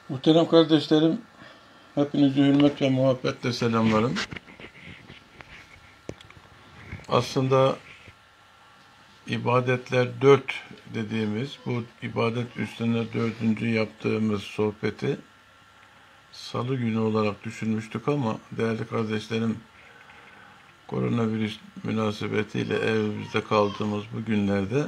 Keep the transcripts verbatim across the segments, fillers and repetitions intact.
Muhterem kardeşlerim, hepinizi hürmet ve muhabbetle selamlarım. Aslında ibadetler dört dediğimiz, bu ibadet üstüne dördüncü yaptığımız sohbeti salı günü olarak düşünmüştük ama değerli kardeşlerim, koronavirüs münasebetiyle evimizde kaldığımız bu günlerde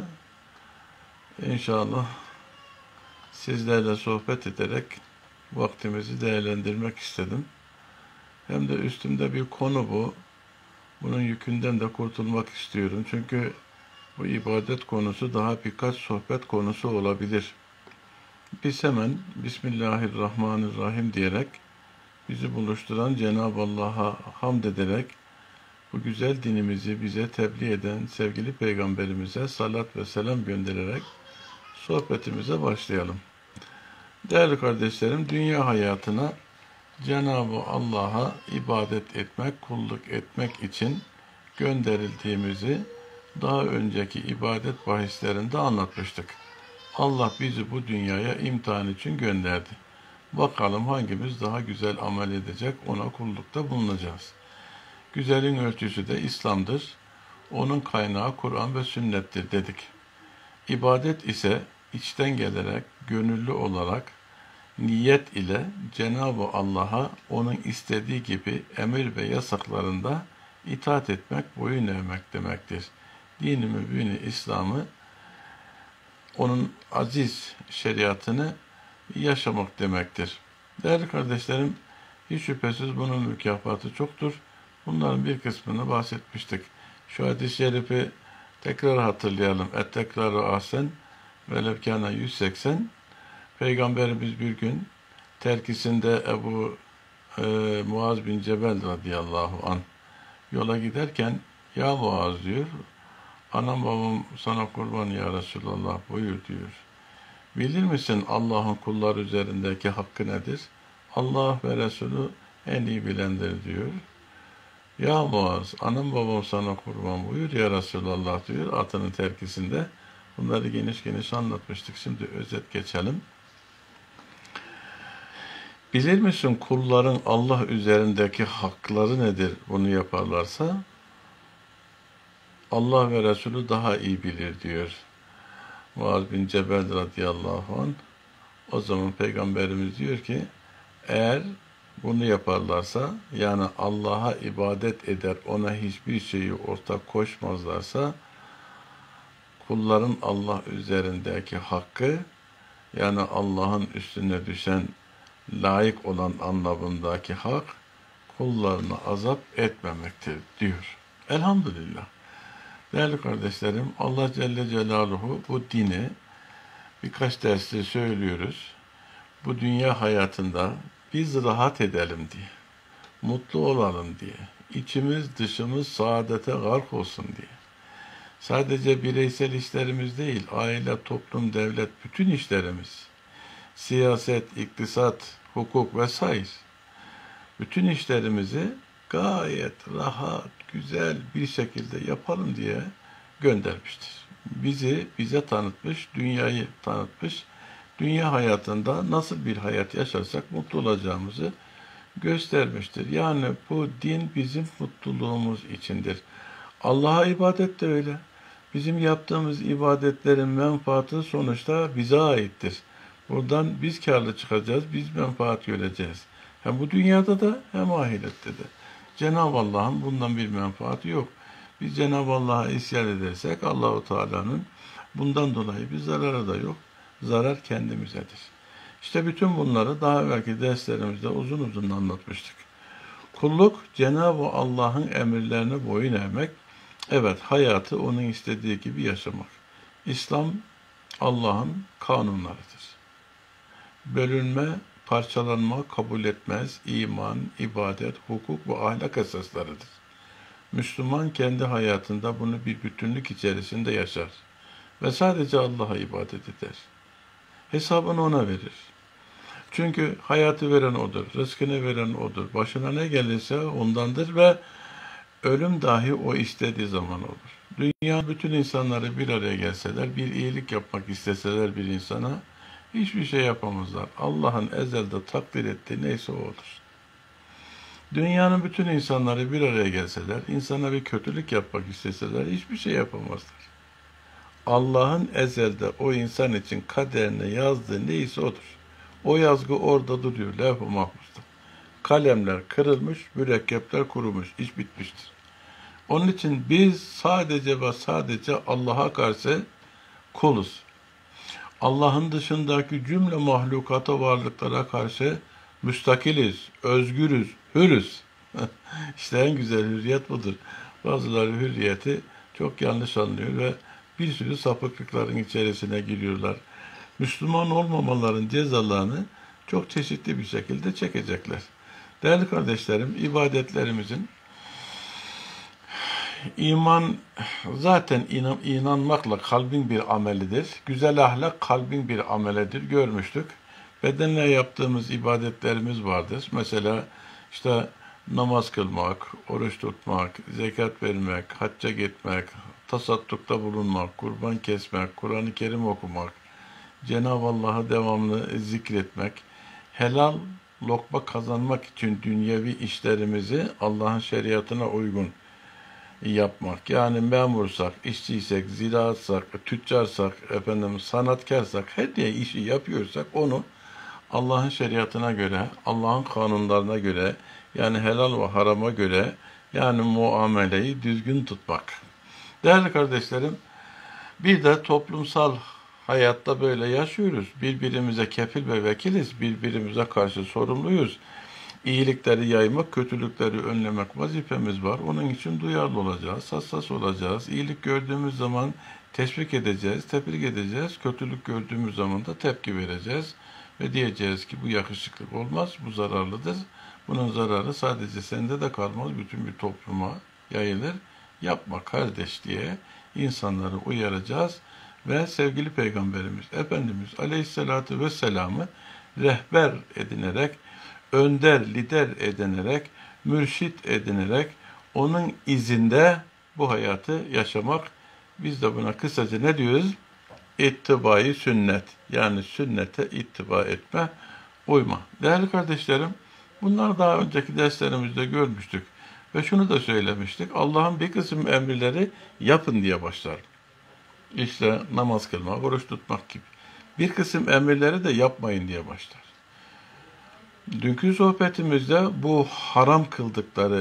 inşallah sizlerle sohbet ederek vaktimizi değerlendirmek istedim. Hem de üstümde bir konu bu. Bunun yükünden de kurtulmak istiyorum. Çünkü bu ibadet konusu daha birkaç sohbet konusu olabilir. Biz hemen Bismillahirrahmanirrahim diyerek bizi buluşturan Cenab-ı Allah'a hamd ederek bu güzel dinimizi bize tebliğ eden sevgili Peygamberimize salat ve selam göndererek sohbetimize başlayalım. Değerli kardeşlerim, dünya hayatına Cenab-ı Allah'a ibadet etmek, kulluk etmek için gönderildiğimizi daha önceki ibadet bahislerinde anlatmıştık. Allah bizi bu dünyaya imtihan için gönderdi. Bakalım hangimiz daha güzel amel edecek, ona kullukta bulunacağız. Güzelin ölçüsü de İslam'dır. Onun kaynağı Kur'an ve sünnettir dedik. İbadet ise içten gelerek, gönüllü olarak, niyet ile Cenab-ı Allah'a onun istediği gibi emir ve yasaklarında itaat etmek, boyun eğmek demektir. Din-i mübini İslam'ı, onun aziz şeriatını yaşamak demektir. Değerli kardeşlerim, hiç şüphesiz bunun mükafatı çoktur. Bunların bir kısmını bahsetmiştik. Şu hadis-i şerifi tekrar hatırlayalım. Et-tekrarü ahsen ve levkâne yüz seksen. Peygamberimiz bir gün terkisinde Ebu e, Muaz bin Cebel radıyallahu anh yola giderken, ya Muaz diyor, anam babam sana kurban ya Resulallah buyur diyor. Bilir misin Allah'ın kullar üzerindeki hakkı nedir? Allah ve Resulü en iyi bilendir diyor. Ya Muaz, anam babam sana kurban buyur ya Resulallah diyor atının terkisinde. Bunları geniş geniş anlatmıştık. Şimdi özet geçelim. Bilir misin kulların Allah üzerindeki hakları nedir bunu yaparlarsa? Allah ve Resulü daha iyi bilir diyor Muaz bin Cebel radıyallahu anh. O zaman Peygamberimiz diyor ki, eğer bunu yaparlarsa, yani Allah'a ibadet eder, ona hiçbir şeyi ortak koşmazlarsa, kulların Allah üzerindeki hakkı, yani Allah'ın üstüne düşen layık olan anlamındaki hak, kullarına azap etmemektir diyor. Elhamdülillah. Değerli kardeşlerim, Allah Celle Celaluhu bu dini birkaç derste söylüyoruz. Bu dünya hayatında biz rahat edelim diye, mutlu olalım diye, içimiz dışımız saadete gark olsun diye. Sadece bireysel işlerimiz değil, aile, toplum, devlet, bütün işlerimiz, siyaset, iktisat, hukuk vesaire, bütün işlerimizi gayet rahat, güzel bir şekilde yapalım diye göndermiştir. Bizi bize tanıtmış, dünyayı tanıtmış, dünya hayatında nasıl bir hayat yaşarsak mutlu olacağımızı göstermiştir. Yani bu din bizim mutluluğumuz içindir. Allah'a ibadet de öyle. Bizim yaptığımız ibadetlerin menfaati sonuçta bize aittir. Buradan biz kârlı çıkacağız, biz menfaat göreceğiz. Hem bu dünyada da hem ahirette de. Cenab-ı Allah'ın bundan bir menfaati yok. Biz Cenab-ı Allah'a isyan edersek Allahu Teala'nın bundan dolayı bir zararı da yok. Zarar kendimizedir. İşte bütün bunları daha evvelki derslerimizde uzun uzun anlatmıştık. Kulluk, Cenab-ı Allah'ın emirlerine boyun eğmek, evet, hayatı onun istediği gibi yaşamak. İslam, Allah'ın kanunlarıdır. Bölünme, parçalanma kabul etmez, iman, ibadet, hukuk ve ahlak esaslarıdır. Müslüman kendi hayatında bunu bir bütünlük içerisinde yaşar ve sadece Allah'a ibadet eder. Hesabını ona verir. Çünkü hayatı veren O'dur, rızkını veren O'dur, başına ne gelirse ondandır ve ölüm dahi O istediği zaman olur. Dünya bütün insanları bir araya gelseler, bir iyilik yapmak isteseler bir insana, Hiçbir şey yapamazlar. Allah'ın ezelde takdir ettiği neyse o olur. Dünyanın bütün insanları bir araya gelseler, insana bir kötülük yapmak isteseler hiçbir şey yapamazlar. Allah'ın ezelde o insan için kaderine yazdığı neyse odur. O yazgı orada duruyor, levh-i mahfuzda. Kalemler kırılmış, mürekkepler kurumuş, iş bitmiştir. Onun için biz sadece ve sadece Allah'a karşı kuluz. Allah'ın dışındaki cümle mahlukata, varlıklara karşı müstakiliz, özgürüz, hürüz. İşte en güzel hürriyet budur. Bazıları hürriyeti çok yanlış anlıyor ve bir sürü sapıklıkların içerisine giriyorlar. Müslüman olmamaların cezalarını çok çeşitli bir şekilde çekecekler. Değerli kardeşlerim, ibadetlerimizin iman zaten inan, inanmakla kalbin bir amelidir. Güzel ahlak kalbin bir amelidir. Görmüştük. Bedenle yaptığımız ibadetlerimiz vardır. Mesela işte namaz kılmak, oruç tutmak, zekat vermek, hacca gitmek, tasaddukta bulunmak, kurban kesmek, Kur'an-ı Kerim okumak, Cenab-ı Allah'ı devamlı zikretmek, helal lokma kazanmak için dünyevi işlerimizi Allah'ın şeriatına uygun yapmak. Yani memursak, işçiysek, ziraatsak, tüccarsak, efendim sanatkarsak, her diye işi yapıyorsak onu Allah'ın şeriatına göre, Allah'ın kanunlarına göre, yani helal ve harama göre, yani muameleyi düzgün tutmak. Değerli kardeşlerim, bir de toplumsal hayatta böyle yaşıyoruz. Birbirimize kefil ve vekiliz, birbirimize karşı sorumluyuz. İyilikleri yaymak, kötülükleri önlemek vazifemiz var. Onun için duyarlı olacağız, hassas olacağız. İyilik gördüğümüz zaman teşvik edeceğiz, tebrik edeceğiz. Kötülük gördüğümüz zaman da tepki vereceğiz. Ve diyeceğiz ki bu yakışıklık olmaz, bu zararlıdır. Bunun zararı sadece sende de kalmaz, bütün bir topluma yayılır. Yapma kardeş diye insanları uyaracağız. Ve sevgili Peygamberimiz Efendimiz Aleyhisselatü Vesselam'ı rehber edinerek, önder, lider edinerek, mürşit edinerek, onun izinde bu hayatı yaşamak. Biz de buna kısaca ne diyoruz? İttibai sünnet. Yani sünnete ittiba etme, uyma. Değerli kardeşlerim, bunlar daha önceki derslerimizde görmüştük. Ve şunu da söylemiştik. Allah'ın bir kısım emirleri yapın diye başlar. İşte namaz kılmak, oruç tutmak gibi. Bir kısım emirleri de yapmayın diye başlar. Dünkü sohbetimizde bu haram kıldıkları,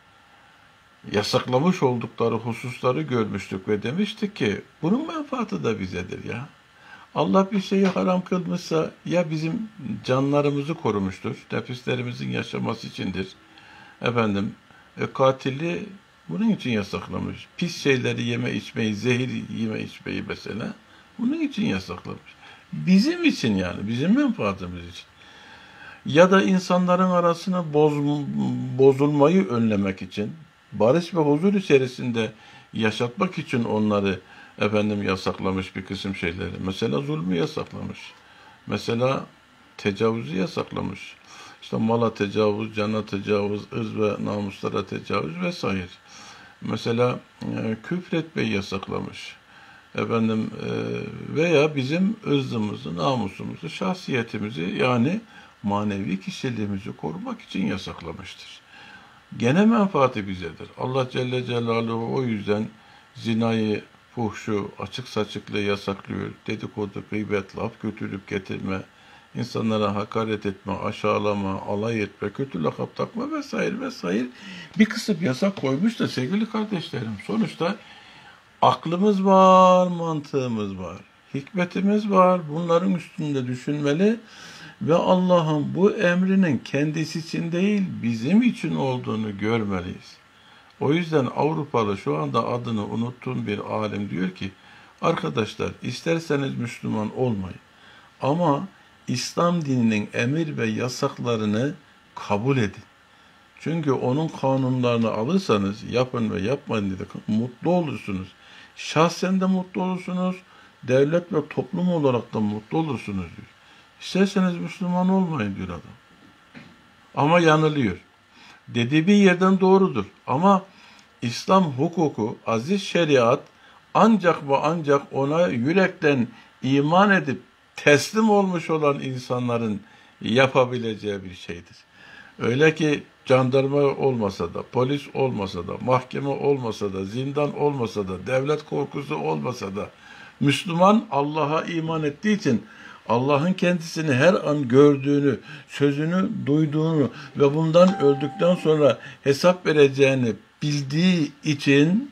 yasaklamış oldukları hususları görmüştük ve demiştik ki bunun menfaati da bizedir ya. Allah bir şeyi haram kılmışsa ya bizim canlarımızı korumuştur, nefislerimizin yaşaması içindir. Efendim, e, katili bunun için yasaklamış. Pis şeyleri yeme içmeyi, zehir yeme içmeyi mesela bunun için yasaklamış. Bizim için yani, bizim menfaatimiz için. Ya da insanların arasını boz, bozulmayı önlemek için, barış ve huzur içerisinde yaşatmak için onları efendim yasaklamış bir kısım şeyleri. Mesela zulmü yasaklamış. Mesela tecavüzü yasaklamış. İşte mala tecavüz, cana tecavüz, ırz ve namuslara tecavüz vesaire. Mesela e, küfretmeyi yasaklamış. Efendim e, veya bizim ırzımızı, namusumuzu, şahsiyetimizi yani manevi kişiliğimizi korumak için yasaklamıştır. Gene menfaati bizedir. Allah Celle Celaluhu o yüzden zinayı, fuhşu, açık saçıklığı yasaklıyor. Dedikodu, gıybet, laf kötülük getirme, insanlara hakaret etme, aşağılama, alay etme, kötü lakap takma vesaire vesaire bir kısım yasak koymuş da sevgili kardeşlerim. Sonuçta aklımız var, mantığımız var, hikmetimiz var. Bunların üstünde düşünmeli ve Allah'ın bu emrinin kendisi için değil, bizim için olduğunu görmeliyiz. O yüzden Avrupalı şu anda adını unuttuğum bir alim diyor ki, arkadaşlar isterseniz Müslüman olmayın ama İslam dininin emir ve yasaklarını kabul edin. Çünkü onun kanunlarını alırsanız yapın ve yapmayın dedik, mutlu olursunuz. Şahsen de mutlu olursunuz, devlet ve toplum olarak da mutlu olursunuz diyor. İsterseniz Müslüman olmayın diyor adam. Ama yanılıyor. Dediği bir yerden doğrudur. Ama İslam hukuku, aziz şeriat ancak ve ancak ona yürekten iman edip teslim olmuş olan insanların yapabileceği bir şeydir. Öyle ki jandarma olmasa da, polis olmasa da, mahkeme olmasa da, zindan olmasa da, devlet korkusu olmasa da, Müslüman Allah'a iman ettiği için Allah'ın kendisini her an gördüğünü, sözünü duyduğunu ve bundan öldükten sonra hesap vereceğini bildiği için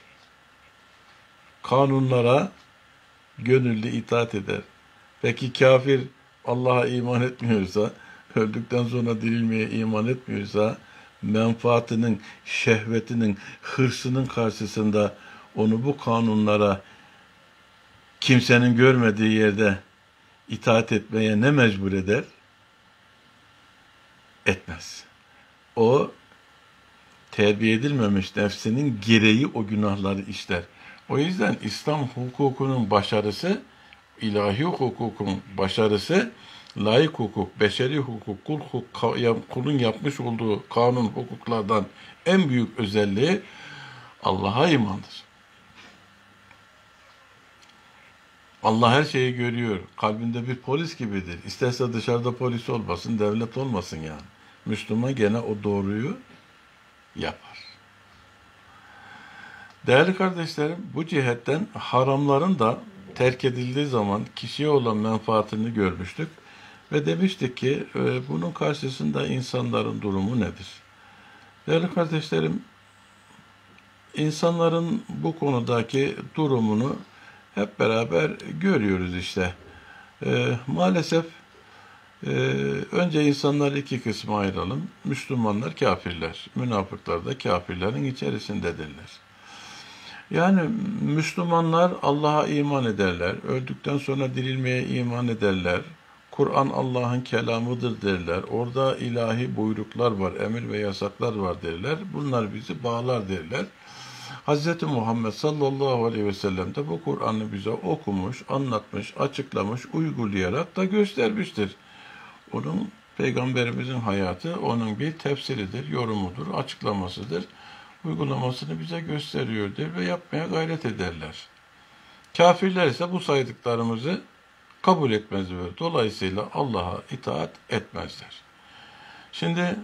kanunlara gönüllü itaat eder. Peki kafir Allah'a iman etmiyorsa, öldükten sonra dirilmeye iman etmiyorsa, menfaatinin, şehvetinin, hırsının karşısında onu bu kanunlara kimsenin görmediği yerde itaat etmeye ne mecbur eder? Etmez. O terbiye edilmemiş nefsinin gereği o günahları işler. O yüzden İslam hukukunun başarısı, ilahi hukukun başarısı, laik hukuk, beşeri hukuk, kul hukuk, kulun yapmış olduğu kanun hukuklardan en büyük özelliği Allah'a imandır. Allah her şeyi görüyor. Kalbinde bir polis gibidir. İsterse dışarıda polis olmasın, devlet olmasın yani. Müslüman gene o doğruyu yapar. Değerli kardeşlerim, bu cihetten haramların da terk edildiği zaman kişiye olan menfaatini görmüştük. Ve demiştik ki e, bunun karşısında insanların durumu nedir? Değerli kardeşlerim, insanların bu konudaki durumunu hep beraber görüyoruz işte. E, maalesef e, önce insanlar iki kısma ayıralım. Müslümanlar kafirler, münafıklar da kafirlerin içerisindedirler. Yani Müslümanlar Allah'a iman ederler, öldükten sonra dirilmeye iman ederler. Kur'an Allah'ın kelamıdır derler. Orada ilahi buyruklar var, emir ve yasaklar var derler. Bunlar bizi bağlar derler. Hz. Muhammed sallallahu aleyhi ve sellem de bu Kur'an'ı bize okumuş, anlatmış, açıklamış, uygulayarak da göstermiştir. Onun Peygamberimizin hayatı onun bir tefsiridir, yorumudur, açıklamasıdır. Uygulamasını bize gösteriyordur ve yapmaya gayret ederler. Kafirler ise bu saydıklarımızı kabul etmezler. Dolayısıyla Allah'a itaat etmezler. Şimdi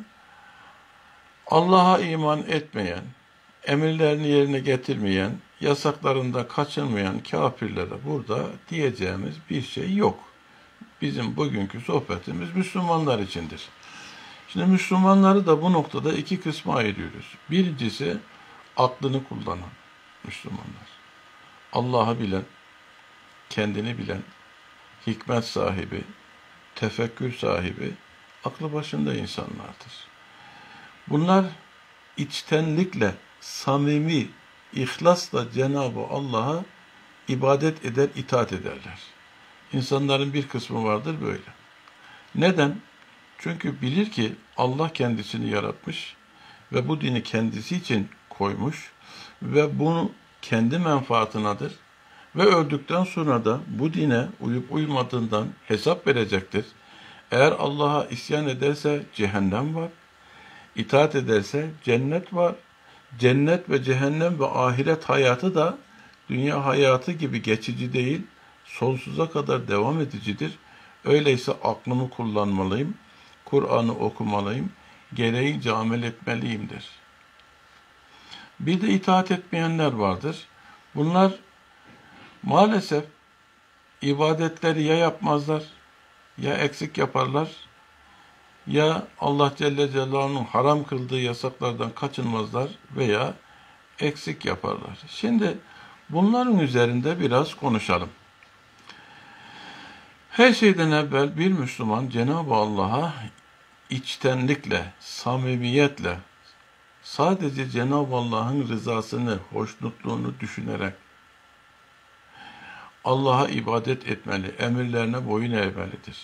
Allah'a iman etmeyen, emirlerini yerine getirmeyen, yasaklarında kaçınmayan kafirlere burada diyeceğimiz bir şey yok. Bizim bugünkü sohbetimiz Müslümanlar içindir. Şimdi Müslümanları da bu noktada iki kısma ayırıyoruz. Birincisi aklını kullanan Müslümanlar. Allah'ı bilen, kendini bilen, hikmet sahibi, tefekkür sahibi, aklı başında insanlardır. Bunlar içtenlikle, samimi, ihlasla Cenab-ı Allah'a ibadet eder, itaat ederler. İnsanların bir kısmı vardır böyle. Neden? Çünkü bilir ki Allah kendisini yaratmış ve bu dini kendisi için koymuş ve bunu kendi menfaatınadır ve öldükten sonra da bu dine uyup uymadığından hesap verecektir. Eğer Allah'a isyan ederse cehennem var, itaat ederse cennet var. Cennet ve cehennem ve ahiret hayatı da dünya hayatı gibi geçici değil, sonsuza kadar devam edicidir. Öyleyse aklımı kullanmalıyım, Kur'an'ı okumalıyım, gereğince amel etmeliyimdir. Bir de itaat etmeyenler vardır. Bunlar maalesef ibadetleri ya yapmazlar, ya eksik yaparlar, ya Allah Celle Celaluhu'nun haram kıldığı yasaklardan kaçınmazlar veya eksik yaparlar. Şimdi bunların üzerinde biraz konuşalım. Her şeyden evvel bir Müslüman Cenab-ı Allah'a içtenlikle, samimiyetle, sadece Cenab-ı Allah'ın rızasını, hoşnutluğunu düşünerek Allah'a ibadet etmeli, emirlerine boyun eğmelidir.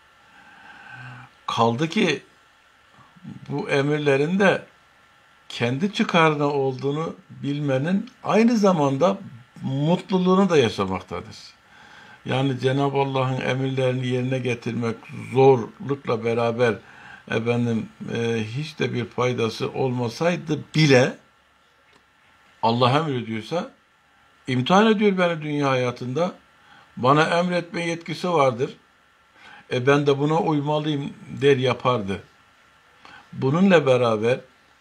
Kaldı ki bu emirlerin de kendi çıkarına olduğunu bilmenin aynı zamanda mutluluğunu da yaşamaktadır. Yani Cenab-ı Allah'ın emirlerini yerine getirmek zorlukla beraber efendim e, hiç de bir faydası olmasaydı bile Allah emrediyorsa imtihan ediyor beni dünya hayatında. Bana emretme yetkisi vardır. E ben de buna uymalıyım der yapardı. Bununla beraber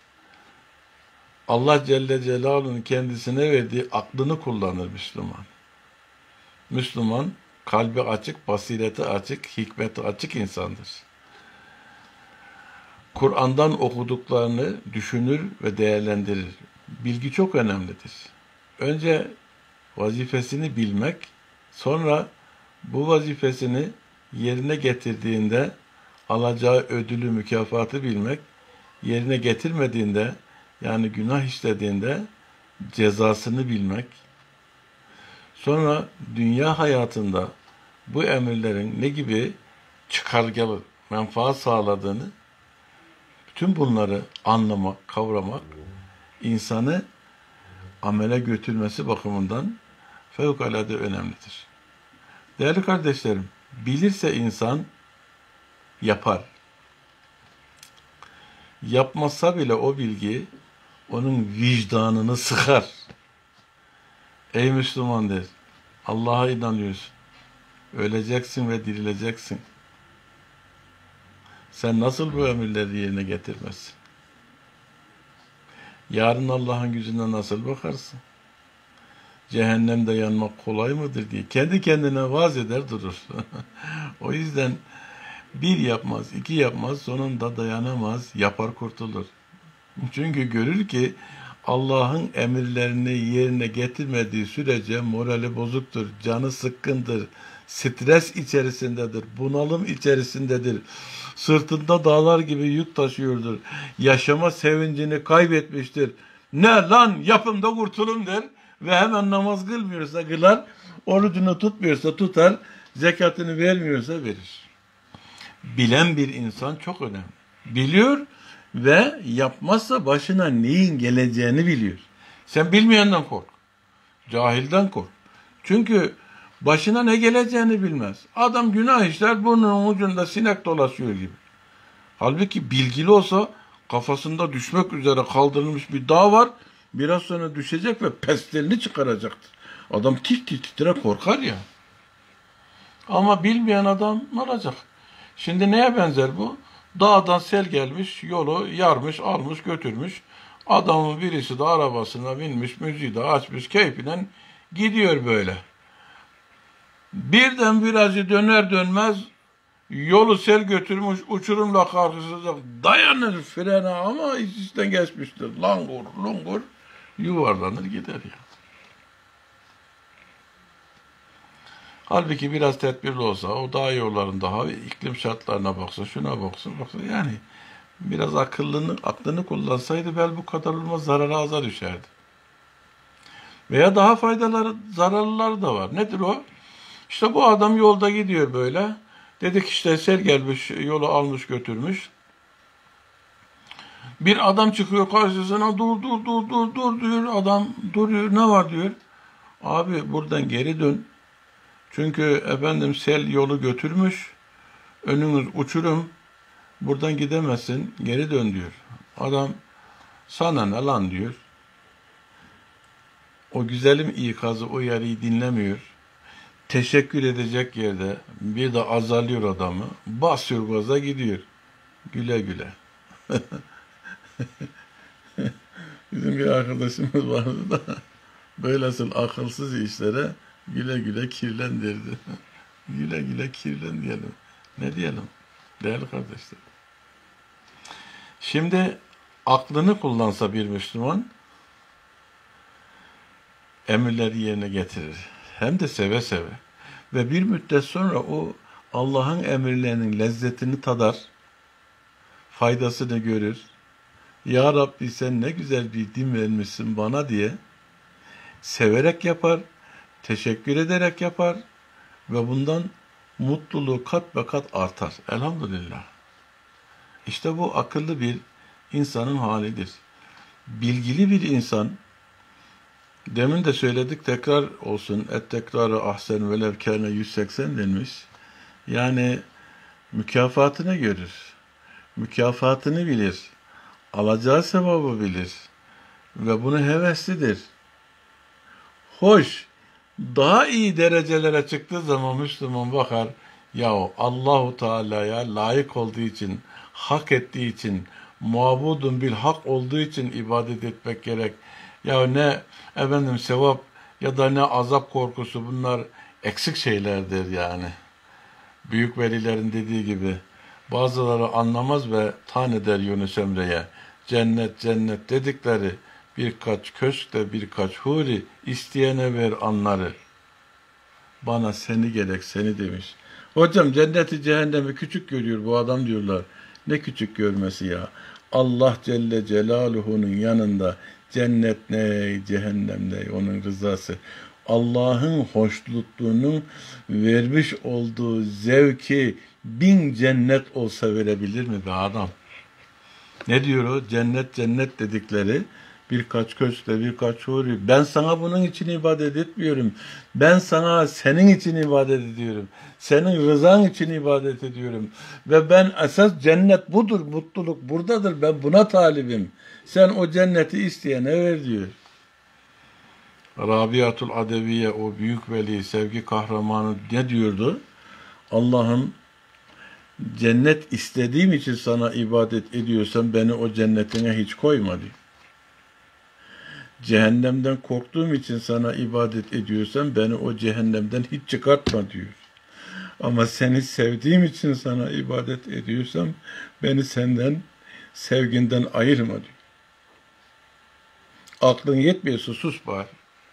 Allah Celle Celaluhu'nun kendisine verdiği aklını kullanır Müslüman. Müslüman kalbi açık, basireti açık, hikmeti açık insandır. Kur'an'dan okuduklarını düşünür ve değerlendirir. Bilgi çok önemlidir. Önce vazifesini bilmek, sonra bu vazifesini yerine getirdiğinde alacağı ödülü, mükafatı bilmek, yerine getirmediğinde, yani günah işlediğinde cezasını bilmek, sonra dünya hayatında bu emirlerin ne gibi çıkargalı, menfaat sağladığını, bütün bunları anlamak, kavramak, insanı amele götürmesi bakımından fevkalade önemlidir. Değerli kardeşlerim, bilirse insan yapar. Yapmasa bile o bilgi onun vicdanını sıkar. Ey Müslüman der, Allah'a inanıyorsun. Öleceksin ve dirileceksin. Sen nasıl bu emirleri yerine getirmezsin? Yarın Allah'ın yüzüne nasıl bakarsın? Cehennemde yanmak kolay mıdır diye kendi kendine vaaz eder durur. O yüzden bir yapmaz, iki yapmaz, sonunda dayanamaz, yapar kurtulur. Çünkü görür ki Allah'ın emirlerini yerine getirmediği sürece morali bozuktur, canı sıkkındır, stres içerisindedir, bunalım içerisindedir, sırtında dağlar gibi yük taşıyordur, yaşama sevincini kaybetmiştir. Ne lan yapın da kurtulun der ve hemen namaz kılmıyorsa kılar, orucunu tutmuyorsa tutar, zekatını vermiyorsa verir. Bilen bir insan çok önemli. Biliyor ve yapmazsa başına neyin geleceğini biliyor. Sen bilmeyenden kork. Cahilden kork. Çünkü başına ne geleceğini bilmez. Adam günah işler, burnunun ucunda sinek dolaşıyor gibi. Halbuki bilgili olsa kafasında düşmek üzere kaldırılmış bir dağ var. Biraz sonra düşecek ve pestilini çıkaracaktır. Adam tit tit titre korkar ya. Ama bilmeyen adam ne olacak? Şimdi neye benzer bu? Dağdan sel gelmiş, yolu yarmış, almış, götürmüş. Adamın birisi de arabasına binmiş, müziği de açmış, keyfinden gidiyor böyle. Birden virajı döner dönmez yolu sel götürmüş, uçurumla karşılaşacak. Dayanır frene ama içinden geçmiştir. Langur, lungur yuvarlanır gider ya. Halbuki biraz tedbirli olsa, o dağ yollarında hava, iklim şartlarına baksa, şuna baksın, baksın yani biraz akıllını, aklını kullansaydı belki bu kadar olmaz, zarara aza düşerdi. Veya daha faydaları, zararlıları da var. Nedir o? İşte bu adam yolda gidiyor böyle. Dedik işte sel gelmiş, yolu almış götürmüş. Bir adam çıkıyor karşısına, dur dur dur dur dur diyor. Adam duruyor, ne var diyor. Abi buradan geri dön. Çünkü efendim sel yolu götürmüş, önünüz uçurum, buradan gidemezsin, geri dön diyor. Adam sana ne lan diyor. O güzelim ikazı, o uyarıyı dinlemiyor. Teşekkür edecek yerde bir de azalıyor adamı, basıyor gaza gidiyor. Güle güle. Bizim bir arkadaşımız vardı da böylesine akılsız işlere güle güle kirlen derdi. Güle güle kirlen diyelim. Ne diyelim? Değerli kardeşler. Şimdi aklını kullansa bir Müslüman emirleri yerine getirir. Hem de seve seve. Ve bir müddet sonra o Allah'ın emirlerinin lezzetini tadar, faydasını görür. Ya Rabbi sen ne güzel bir din vermişsin bana diye severek yapar, teşekkür ederek yapar ve bundan mutluluğu kat be kat artar. Elhamdülillah. İşte bu akıllı bir insanın halidir. Bilgili bir insan, demin de söyledik tekrar olsun, et tekrarı ahsen velev kâne yüz seksen denmiş. Yani mükafatını görür, mükafatını bilir, alacağı sevabı bilir ve bunu heveslidir. Hoş, daha iyi derecelere çıktığı zaman Müslüman bakar, yahu Allahu Teala'ya layık olduğu için, hak ettiği için, mabudun bil hak olduğu için ibadet etmek gerek. Ya ne efendim sevap ya da ne azap korkusu, bunlar eksik şeylerdir yani. Büyük velilerin dediği gibi, bazıları anlamaz ve tan eder Yunus Emre'ye. Cennet cennet dedikleri birkaç köşkte birkaç huri, isteyene ver anları. Bana seni gerek seni demiş. Hocam cenneti cehennemi küçük görüyor bu adam diyorlar. Ne küçük görmesi ya. Allah Celle Celaluhu'nun yanında cennet ne, cehennem ne, onun rızası. Allah'ın hoşnutluğunun vermiş olduğu zevki bin cennet olsa verebilir mi be adam? Ne diyor o? Cennet cennet dedikleri birkaç köşkte birkaç huri. Ben sana bunun için ibadet etmiyorum. Ben sana senin için ibadet ediyorum. Senin rızan için ibadet ediyorum. Ve ben esas cennet budur, mutluluk buradadır. Ben buna talibim. Sen o cenneti isteyene ver diyor. Rabiatul Adeviye, o büyük veli, sevgi kahramanı ne diyordu? Allah'ım, cennet istediğim için sana ibadet ediyorsan beni o cennetine hiç koyma diyor. Cehennemden korktuğum için sana ibadet ediyorsan beni o cehennemden hiç çıkartma diyor. Ama seni sevdiğim için sana ibadet ediyorsam beni senden, sevginden ayırma diyor. Aklın yetmiyorsa sus bari.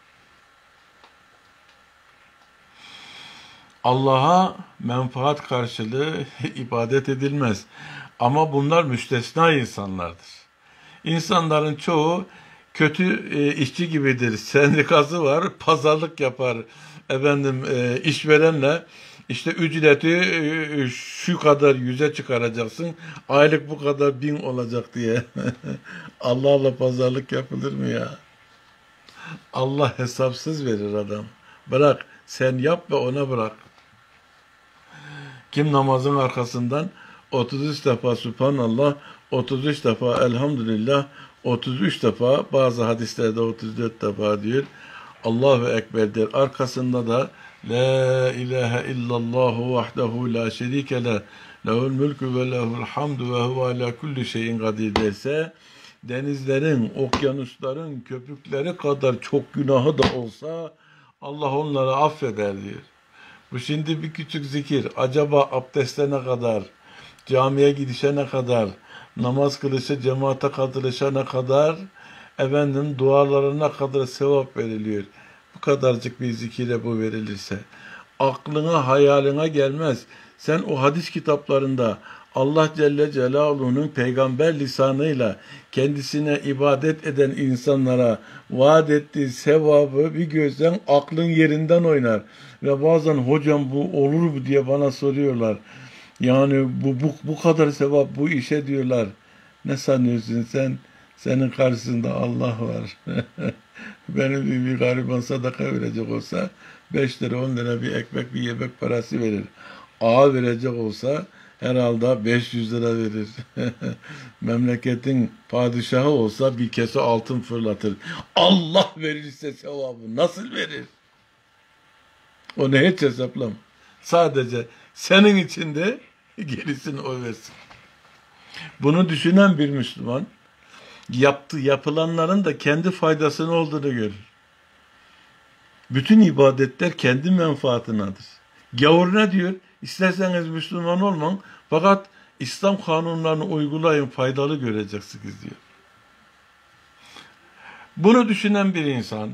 Allah'a menfaat karşılığı ibadet edilmez. Ama bunlar müstesna insanlardır. İnsanların çoğu kötü e, işçi gibidir. Sendikası var, pazarlık yapar. Efendim e, işverenle işte ücreti e, şu kadar yüze çıkaracaksın, aylık bu kadar bin olacak diye. Allah'la pazarlık yapılır mı ya? Allah hesapsız verir adam. Bırak, sen yap ve ona bırak. Kim namazın arkasından otuz üç defa Subhanallah, otuz üç defa Elhamdülillah, otuz üç defa, bazı hadislerde otuz dört defa diyor, Allahu Ekber der. Arkasında da La ilahe illallahu vahdehu la şerike le lehul mülkü ve lehul hamdu ve huve ala kulli şeyin kadir derse, denizlerin, okyanusların köpükleri kadar çok günahı da olsa Allah onları affeder diyor. Bu şimdi bir küçük zikir. Acaba abdeste ne kadar, camiye gidişe kadar, namaz kılışı, cemaate katılışa kadar, efendim dualarına kadar sevap veriliyor. Bu kadarcık bir zikire bu verilirse, aklına, hayaline gelmez. Sen o hadis kitaplarında Allah Celle Celaluhu'nun peygamber lisanıyla kendisine ibadet eden insanlara vaat ettiği sevabı bir gözden aklın yerinden oynar. Ve bazen hocam bu olur mu diye bana soruyorlar. Yani bu, bu, bu kadar sevap bu işe diyorlar. Ne sanıyorsun sen? Senin karşısında Allah var. Benim bir, bir gariban sadaka verecek olsa beş lira on lira bir ekmek bir yemek parası verir. Ağa verecek olsa herhalde beş yüz lira verir. Memleketin padişahı olsa bir kese altın fırlatır. Allah verirse sevabı nasıl verir? Onu hiç hesaplama. Sadece senin için de gerisini o versin. Bunu düşünen bir Müslüman yaptığı yapılanların da kendi faydasını olduğunu görür. Bütün ibadetler kendi menfaatinadır. Gavur ne diyor? İsterseniz Müslüman olmayın fakat İslam kanunlarını uygulayın, faydalı göreceksiniz diyor. Bunu düşünen bir insan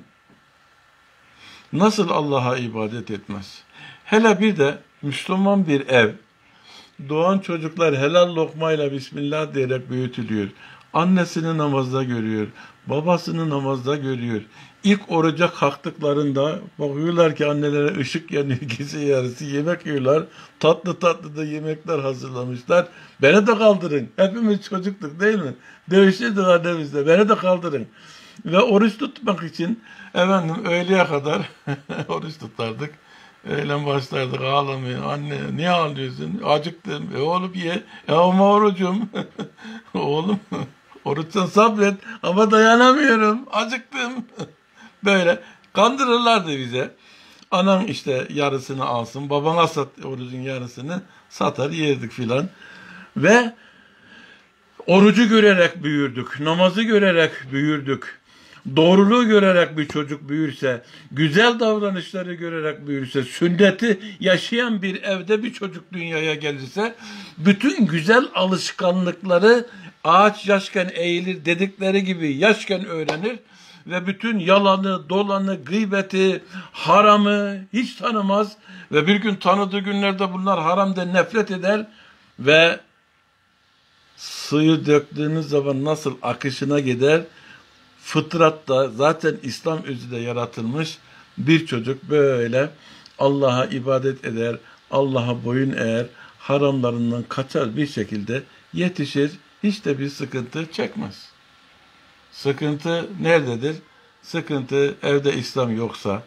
nasıl Allah'a ibadet etmez? Hele bir de Müslüman bir ev, doğan çocuklar helal lokmayla Bismillah diyerek büyütülüyor. Annesini namazda görüyor, babasını namazda görüyor. İlk oruca kalktıklarında bakıyorlar ki annelere ışık yanıyor, gece yarısı yemek yiyorlar. Tatlı tatlı da yemekler hazırlamışlar. Beni de kaldırın. Hepimiz çocuktuk değil mi? Dövüşürdük annemizle. Beni de kaldırın. Ve oruç tutmak için efendim öğleye kadar oruç tutardık. Öğlen başlardık ağlamaya. Anne niye ağlıyorsun? Acıktım. E oğlum ye. E ama orucum. Oğlum oruçtan sabret ama dayanamıyorum. Acıktım. Böyle kandırırlardı bize. Anan işte yarısını alsın, babana sat orucun yarısını, satar yerdik filan. Ve orucu görerek büyürdük, namazı görerek büyürdük. Doğruluğu görerek bir çocuk büyürse, güzel davranışları görerek büyürse, sünneti yaşayan bir evde bir çocuk dünyaya gelirse, bütün güzel alışkanlıkları ağaç yaşken eğilir dedikleri gibi yaşken öğrenir ve bütün yalanı, dolanı, gıybeti, haramı hiç tanımaz ve bir gün tanıdığı günlerde bunlar haramdan nefret eder ve suyu döktüğünüz zaman nasıl akışına gider, fıtratta zaten İslam özüde yaratılmış bir çocuk böyle Allah'a ibadet eder, Allah'a boyun eğer, haramlarından kaçar bir şekilde yetişir, hiç de bir sıkıntı çekmez. Sıkıntı nerededir? Sıkıntı evde İslam yoksa,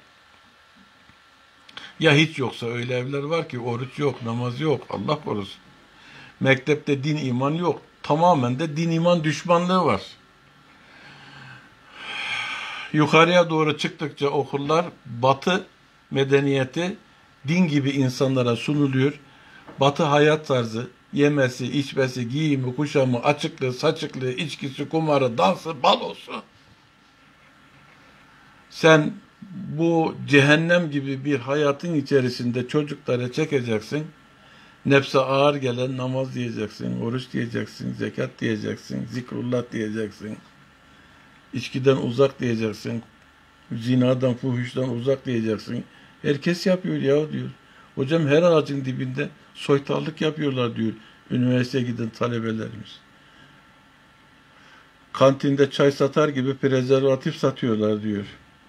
ya hiç yoksa, öyle evler var ki oruç yok, namaz yok, Allah korusun. Mektepte din iman yok, tamamen de din iman düşmanlığı var. Yukarıya doğru çıktıkça okullar Batı medeniyeti din gibi insanlara sunuluyor. Batı hayat tarzı, yemesi, içmesi, giyimi, kuşamı, açıklığı, saçıklığı, içkisi, kumarı, dansı, balosu. Sen bu cehennem gibi bir hayatın içerisinde çocuklara çekeceksin. Nefse ağır gelen namaz diyeceksin, oruç diyeceksin, zekat diyeceksin, zikrullah diyeceksin. İçkiden uzak diyeceksin. Zinadan, fuhuştan uzak diyeceksin. Herkes yapıyor ya diyor. Hocam her ağacın dibinde soytarlık yapıyorlar diyor. Üniversiteye giden talebelerimiz. Kantinde çay satar gibi prezervatif satıyorlar diyor.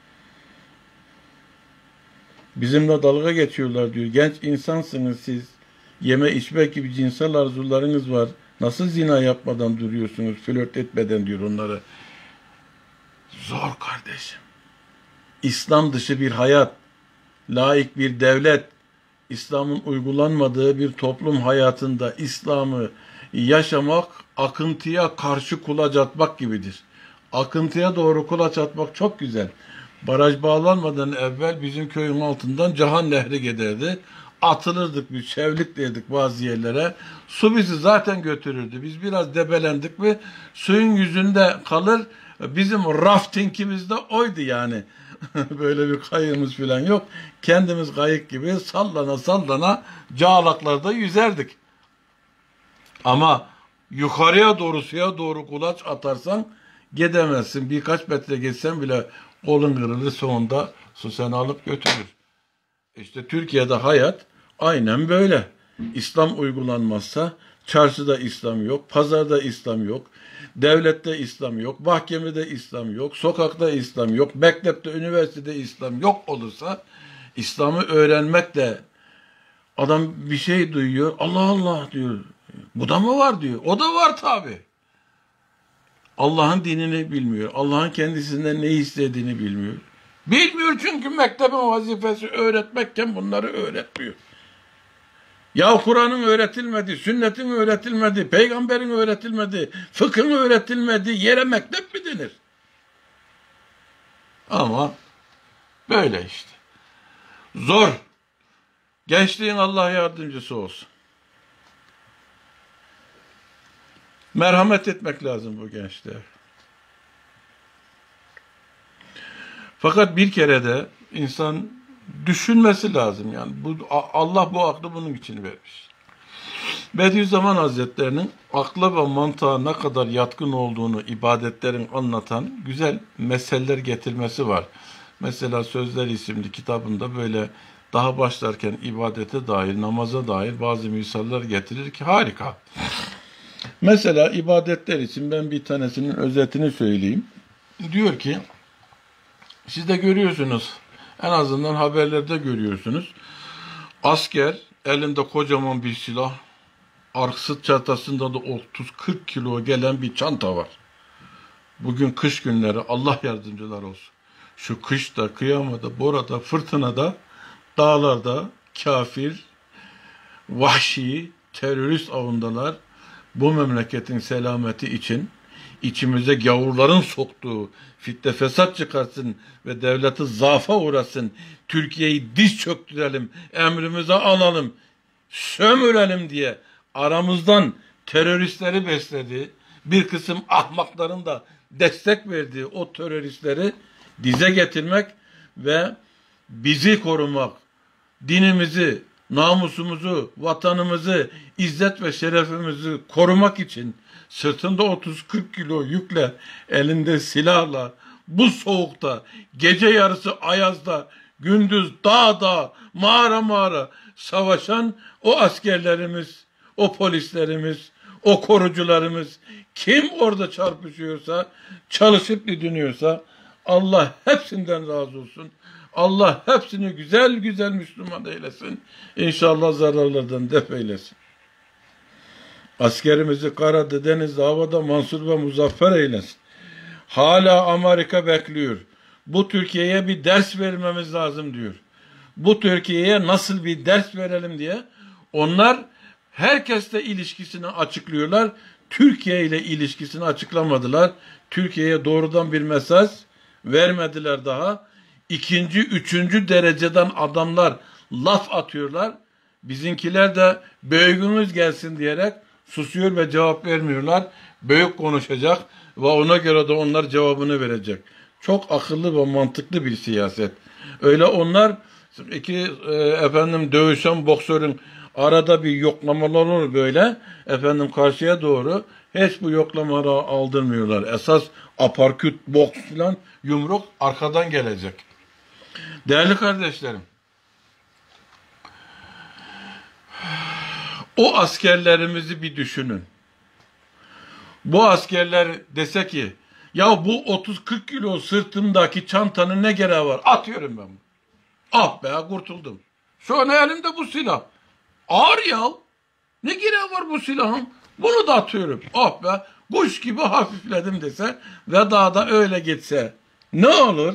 Bizimle dalga geçiyorlar diyor. Genç insansınız siz. Yeme içme gibi cinsel arzularınız var. Nasıl zina yapmadan duruyorsunuz, flört etmeden diyor onlara. Zor kardeşim. İslam dışı bir hayat, laik bir devlet, İslam'ın uygulanmadığı bir toplum hayatında İslam'ı yaşamak, akıntıya karşı kulaç atmak gibidir. Akıntıya doğru kulaç atmak çok güzel. Baraj bağlanmadan evvel bizim köyün altından Cahan Nehri giderdi. Atılırdık, bir çevlik derdik bazı yerlere. Su bizi zaten götürürdü. Biz biraz debelendik mi suyun yüzünde kalır. Bizim raftingimiz de oydu yani. Böyle bir kayığımız falan yok. Kendimiz kayık gibi sallana sallana cağlaklarda yüzerdik. Ama yukarıya doğru, suya doğru kulaç atarsan gidemezsin. Birkaç metre geçsen bile kolun kırılır, sonunda su seni alıp götürür. İşte Türkiye'de hayat aynen böyle. İslam uygulanmazsa çarşıda İslam yok, pazarda İslam yok, devlette İslam yok, mahkemede İslam yok, sokakta İslam yok, mektepte, üniversitede İslam yok olursa İslam'ı öğrenmek de adam bir şey duyuyor, Allah Allah diyor. Bu da mı var diyor. O da var tabi. Allah'ın dinini bilmiyor. Allah'ın kendisinden ne istediğini bilmiyor. Bilmiyor çünkü mektebin vazifesi öğretmekken bunları öğretmiyor. Ya Kur'an'ın öğretilmedi, sünnetin öğretilmedi, peygamberin öğretilmedi, fıkhın öğretilmedi, yere mektep mi denir? Ama böyle işte. Zor. Gençliğin Allah yardımcısı olsun. Merhamet etmek lazım bu gençliğe. Fakat bir kere de insan düşünmesi lazım yani. Bu, Allah bu aklı bunun için vermiş. Bediüzzaman Hazretlerinin akla ve mantığa ne kadar yatkın olduğunu ibadetlerin anlatan güzel meseleler getirmesi var. Mesela Sözler isimli kitabında böyle daha başlarken ibadete dair, namaza dair bazı misaller getirir ki harika. Mesela ibadetler için ben bir tanesinin özetini söyleyeyim. Diyor ki, siz de görüyorsunuz, en azından haberlerde görüyorsunuz. Asker elinde kocaman bir silah, sırt çantasında da otuz kırk kilo gelen bir çanta var. Bugün kış günleri, Allah yardımcılar olsun. Şu kışta, kıyamada, borada, fırtınada, dağlarda kafir, vahşi, terörist avındalar. Bu memleketin selameti için içimize gavurların soktuğu fitne fesat çıkarsın ve devleti zaafa uğrasın. Türkiye'yi diz çöktürelim, emrimize alalım, sömürelim diye aramızdan teröristleri besledi. Bir kısım ahmakların da destek verdiği o teröristleri dize getirmek ve bizi korumak, dinimizi, namusumuzu, vatanımızı, izzet ve şerefimizi korumak için sırtında otuz kırk kilo yükle, elinde silahla, bu soğukta, gece yarısı ayazda, gündüz dağda, mağara mağara savaşan o askerlerimiz, o polislerimiz, o korucularımız, kim orada çarpışıyorsa, çalışıp didiniyorsa, Allah hepsinden razı olsun. Allah hepsini güzel güzel Müslüman eylesin. İnşallah zararlardan def eylesin. Askerimizi karada, denizde, havada mansur ve muzaffer eylesin. Hala Amerika bekliyor. Bu Türkiye'ye bir ders vermemiz lazım diyor. Bu Türkiye'ye nasıl bir ders verelim diye. Onlar herkesle ilişkisini açıklıyorlar. Türkiye ile ilişkisini açıklamadılar. Türkiye'ye doğrudan bir mesaj vermediler daha. İkinci, üçüncü dereceden adamlar laf atıyorlar. Bizimkiler de büyüğünüz gelsin diyerek susuyor ve cevap vermiyorlar. Büyük konuşacak ve ona göre de onlar cevabını verecek. Çok akıllı ve mantıklı bir siyaset. Öyle onlar iki e, efendim dövüşen boksörün arada bir yoklamalar olur böyle. Efendim karşıya doğru hiç bu yoklamaları aldırmıyorlar. Esas aparküt, boks filan yumruk arkadan gelecek. Değerli kardeşlerim, o askerlerimizi bir düşünün. Bu askerler dese ki, ya bu otuz kırk kilo sırtımdaki çantanın ne gereği var? Atıyorum ben. Ah be, kurtuldum. Şu an elimde bu silah. Ağır ya. Ne gereği var bu silahın? Bunu da atıyorum. Ah be, kuş gibi hafifledim dese ve dağda öyle gitse ne olur?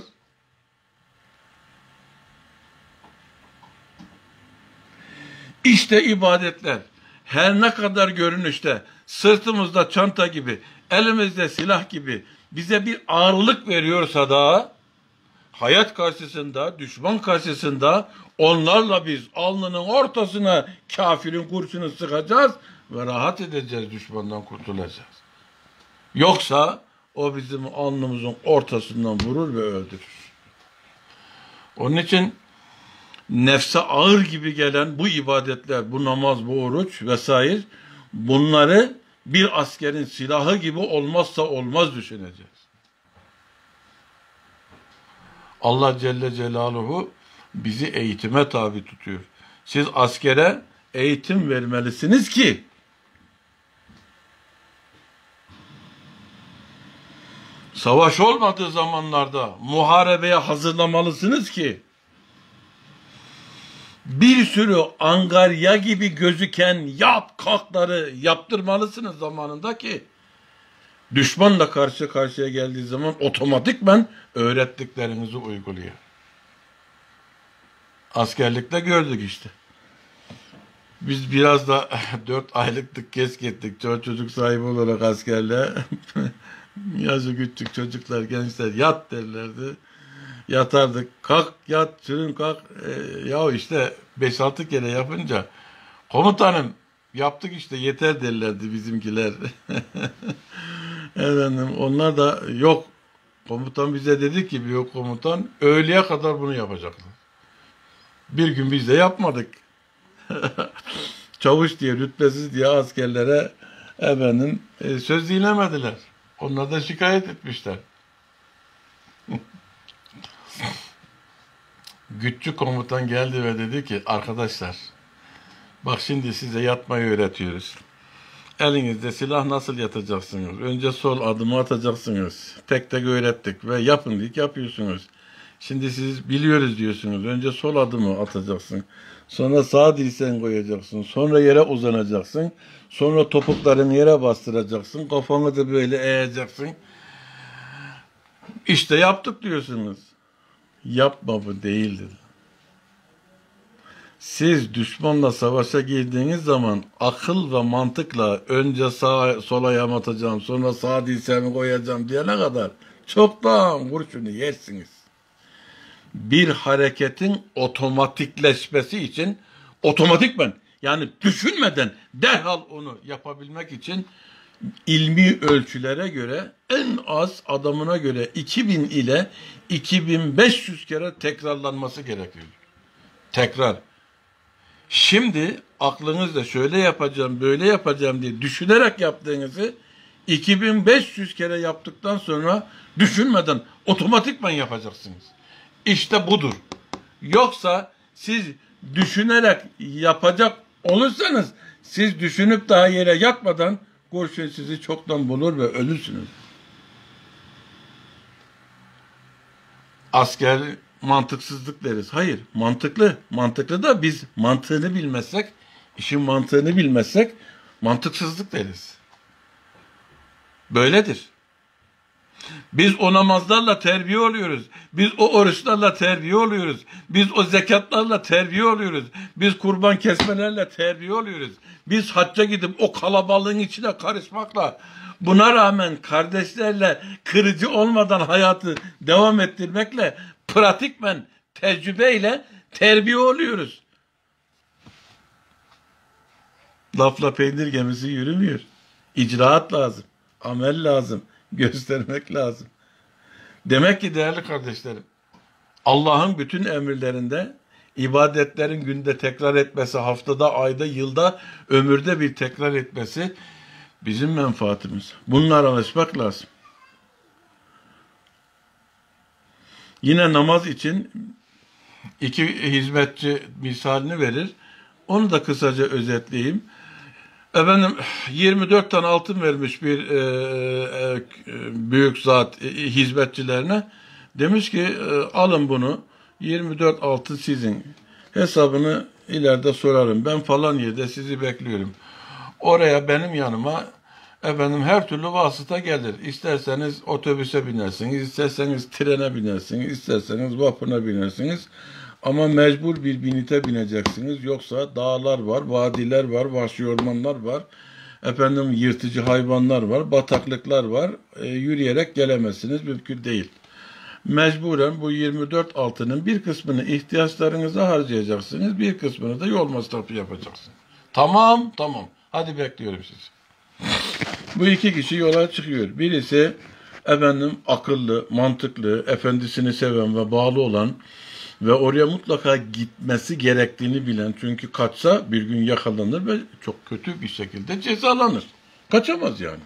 İşte ibadetler her ne kadar görünüşte sırtımızda çanta gibi, elimizde silah gibi bize bir ağırlık veriyorsa da hayat karşısında, düşman karşısında onlarla biz alnının ortasına kafirin kurşunu sıkacağız ve rahat edeceğiz, düşmandan kurtulacağız. Yoksa o bizim alnımızın ortasından vurur ve öldürür. Onun için nefse ağır gibi gelen bu ibadetler, bu namaz, bu oruç vesaire, bunları bir askerin silahı gibi olmazsa olmaz düşüneceğiz. Allah Celle Celaluhu bizi eğitime tabi tutuyor. Siz askere eğitim vermelisiniz ki savaş olmadığı zamanlarda muharebeye hazırlamalısınız ki bir sürü angarya gibi gözüken yap kalkları yaptırmalısınız zamanında ki düşmanla karşı karşıya geldiği zaman otomatikman öğrettiklerinizi uyguluyor. Askerlikte gördük işte. Biz biraz da dört aylıktık, geç gittik. Çocuk çocuk sahibi olarak askerle. Yaşı küçük çocuklar, gençler yat derlerdi. Yatardık. Kalk yat, sürün kalk. E, ya işte beş altı kere yapınca komutanım yaptık işte yeter derlerdi bizimkiler. Efendim onlar da yok. Komutan bize dedi ki bir komutan öğleye kadar bunu yapacaklar. Bir gün biz de yapmadık. Çavuş diye, rütbesiz diye askerlere efendim e, söz dinlemediler. Onlar da şikayet etmişler. Güççü komutan geldi ve dedi ki arkadaşlar bak şimdi size yatmayı öğretiyoruz. Elinizde silah nasıl yatacaksınız? Önce sol adımı atacaksınız. Tek tek öğrettik ve yapın dedik yapıyorsunuz. Şimdi siz biliyoruz diyorsunuz. Önce sol adımı atacaksın. Sonra sağ dirseğini koyacaksın. Sonra yere uzanacaksın. Sonra topuklarını yere bastıracaksın. Kafanı da böyle eğeceksin. İşte yaptık diyorsunuz. Yapma bu değildir. Siz düşmanla savaşa girdiğiniz zaman akıl ve mantıkla önce sağa sola yam atacağım, sonra sağ dirseğimi koyacağım diyene kadar çoktan kurşunu yersiniz. Bir hareketin otomatikleşmesi için otomatikmen, yani düşünmeden derhal onu yapabilmek için ilmi ölçülere göre en az adamına göre iki bin ile iki bin beş yüz kere tekrarlanması gerekiyor. Tekrar. Şimdi aklınızda şöyle yapacağım, böyle yapacağım diye düşünerek yaptığınızı iki bin beş yüz kere yaptıktan sonra düşünmeden otomatikman yapacaksınız. İşte budur. Yoksa siz düşünerek yapacak olursanız siz düşünüp daha yere yatmadan kurşun sizi çoktan bulur ve ölürsünüz. Asker mantıksızlık deriz. Hayır, mantıklı. Mantıklı da biz mantığını bilmezsek, işin mantığını bilmezsek mantıksızlık deriz. Böyledir. Biz o namazlarla terbiye oluyoruz. Biz o oruçlarla terbiye oluyoruz. Biz o zekatlarla terbiye oluyoruz. Biz kurban kesmelerle terbiye oluyoruz. Biz hacca gidip o kalabalığın içine karışmakla, buna rağmen kardeşlerle kırıcı olmadan hayatı devam ettirmekle, pratikmen, tecrübeyle terbiye oluyoruz. Lafla peynir gemisi yürümüyor. İcraat lazım. Amel lazım. Göstermek lazım. Demek ki değerli kardeşlerim, Allah'ın bütün emirlerinde ibadetlerin günde tekrar etmesi, haftada, ayda, yılda, ömürde bir tekrar etmesi bizim menfaatimiz. Bunlara alışmak lazım. Yine namaz için iki hizmetçi misalini verir. Onu da kısaca özetleyeyim. Efendim yirmi dört tane altın vermiş bir e, e, büyük zat e, hizmetçilerine. Demiş ki e, alın bunu, yirmi dört altın sizin. Hesabını ileride sorarım. Ben falan yerde sizi bekliyorum. Oraya benim yanıma efendim her türlü vasıta gelir. İsterseniz otobüse binersiniz, isterseniz trene binersiniz, isterseniz vapuruna binersiniz. Ama mecbur bir binite bineceksiniz. Yoksa dağlar var, vadiler var, vahşi ormanlar var. Efendim yırtıcı hayvanlar var, bataklıklar var. E, yürüyerek gelemezsiniz. Mümkün değil. Mecburen bu yirmi dört altının bir kısmını ihtiyaçlarınıza harcayacaksınız. Bir kısmını da yol masrafı yapacaksınız. Tamam, tamam. Hadi bekliyorum sizi. Bu iki kişi yola çıkıyor. Birisi efendim akıllı, mantıklı, efendisini seven ve bağlı olan ve oraya mutlaka gitmesi gerektiğini bilen, çünkü kaçsa bir gün yakalanır ve çok kötü bir şekilde cezalanır. Kaçamaz yani.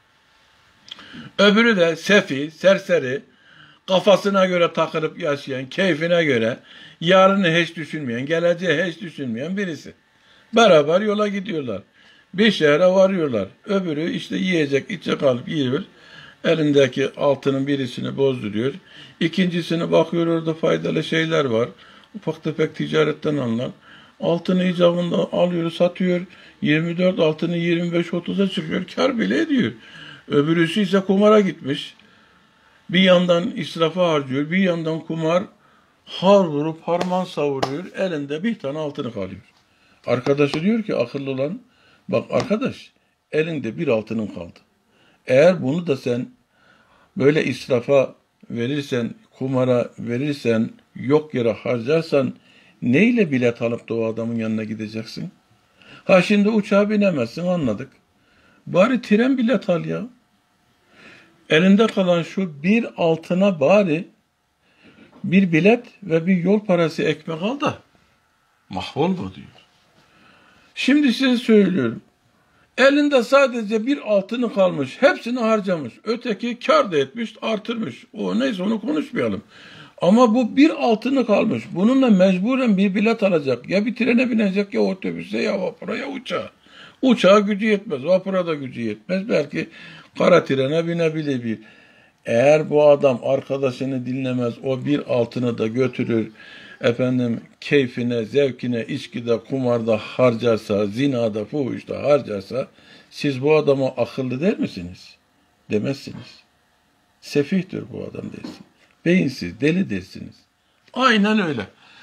Öbürü de sefi, serseri, kafasına göre takılıp yaşayan, keyfine göre, yarını hiç düşünmeyen, geleceği hiç düşünmeyen birisi. Beraber yola gidiyorlar. Bir şehre varıyorlar. Öbürü işte yiyecek, içecek alıp yiyor. Elindeki altının birisini bozduruyor. İkincisini bakıyor, orada faydalı şeyler var. Ufak tefek ticaretten alınan. Altını icabında alıyor, satıyor. yirmi dört altını yirmi beş otuza çıkıyor. Kar bile ediyor. Öbürüsü ise kumara gitmiş. Bir yandan israfa harcıyor, bir yandan kumar, har vurup harman savuruyor. Elinde bir tane altını kalıyor. Arkadaşı diyor ki akıllı olan, bak arkadaş, elinde bir altının kaldı. Eğer bunu da sen böyle israfa verirsen, kumara verirsen, yok yere harcarsan, neyle bilet alıp da o adamın yanına gideceksin? Ha şimdi uçağa binemezsin, anladık. Bari tren bilet al ya. Elinde kalan şu bir altına bari bir bilet ve bir yol parası ekmek al da mahvolma diyor. Şimdi size söylüyorum. Elinde sadece bir altını kalmış. Hepsini harcamış. Öteki kar da etmiş, artırmış. O neyse onu konuşmayalım. Ama bu bir altını kalmış. Bununla mecburen bir bilet alacak. Ya bir trene binecek, ya otobüse, ya vapura, ya uçağa. Uçağa gücü yetmez. Vapura da gücü yetmez. Belki kara trene binebilir bir. Eğer bu adam arkadaşını dinlemez, o bir altını da götürür, efendim keyfine, zevkine, içkide, kumarda harcarsa, zinada, fuhuşta harcarsa, siz bu adama akıllı der misiniz? Demezsiniz. Sefihtir bu adam dersin. Beyinsiz, deli dersiniz. Aynen öyle.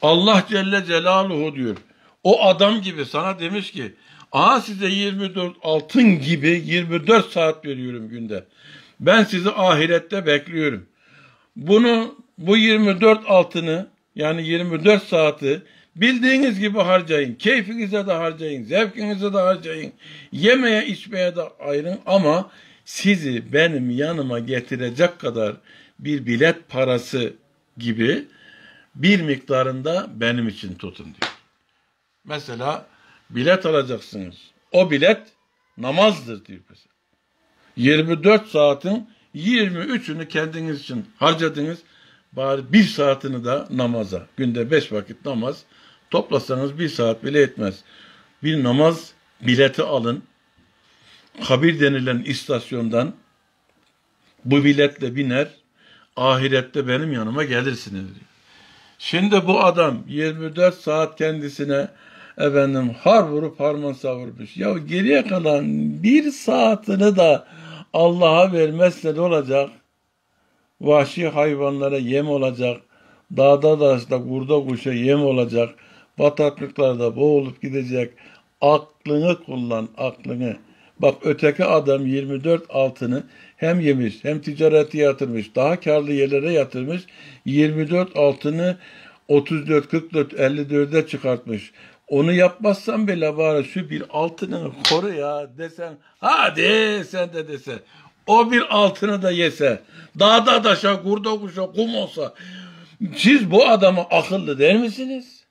Allah Celle Celaluhu diyor. O adam gibi sana demiş ki, aha size yirmi dört altın gibi yirmi dört saat veriyorum günde. Ben sizi ahirette bekliyorum. Bunu, bu yirmi dört altını, yani yirmi dört saati bildiğiniz gibi harcayın. Keyfinize de harcayın, zevkinize de harcayın. Yemeye içmeye de ayırın ama sizi benim yanıma getirecek kadar bir bilet parası gibi bir miktarında benim için tutun diyor. Mesela bilet alacaksınız. O bilet namazdır diyor mesela. yirmi dört saatin yirmi üçünü kendiniz için harcadınız. Bari bir saatini de namaza. Günde beş vakit namaz. Toplasanız bir saat bile etmez. Bir namaz bileti alın. Kabir denilen istasyondan bu biletle biner. Ahirette benim yanıma gelirsiniz diyor. Şimdi bu adam yirmi dört saat kendisine efendim har vurup harman savurmuş. Ya geriye kalan bir saatini de Allah'a vermezse ne olacak? Vahşi hayvanlara yem olacak. Dağda daşta kurda kuşa yem olacak. Bataklıklarda boğulup gidecek. Aklını kullan, aklını. Bak öteki adam yirmi dört altını hem yemiş hem ticareti yatırmış. Daha karlı yerlere yatırmış. yirmi dört altını otuz dört, kırk dört, elli dörde çıkartmış. Onu yapmazsan bile bari şu bir altını koru ya desen. Hadi sen de dese. O bir altını da yese. Dağda daşa, kurda kuşa, kum olsa. Siz bu adamı akıllı der misiniz?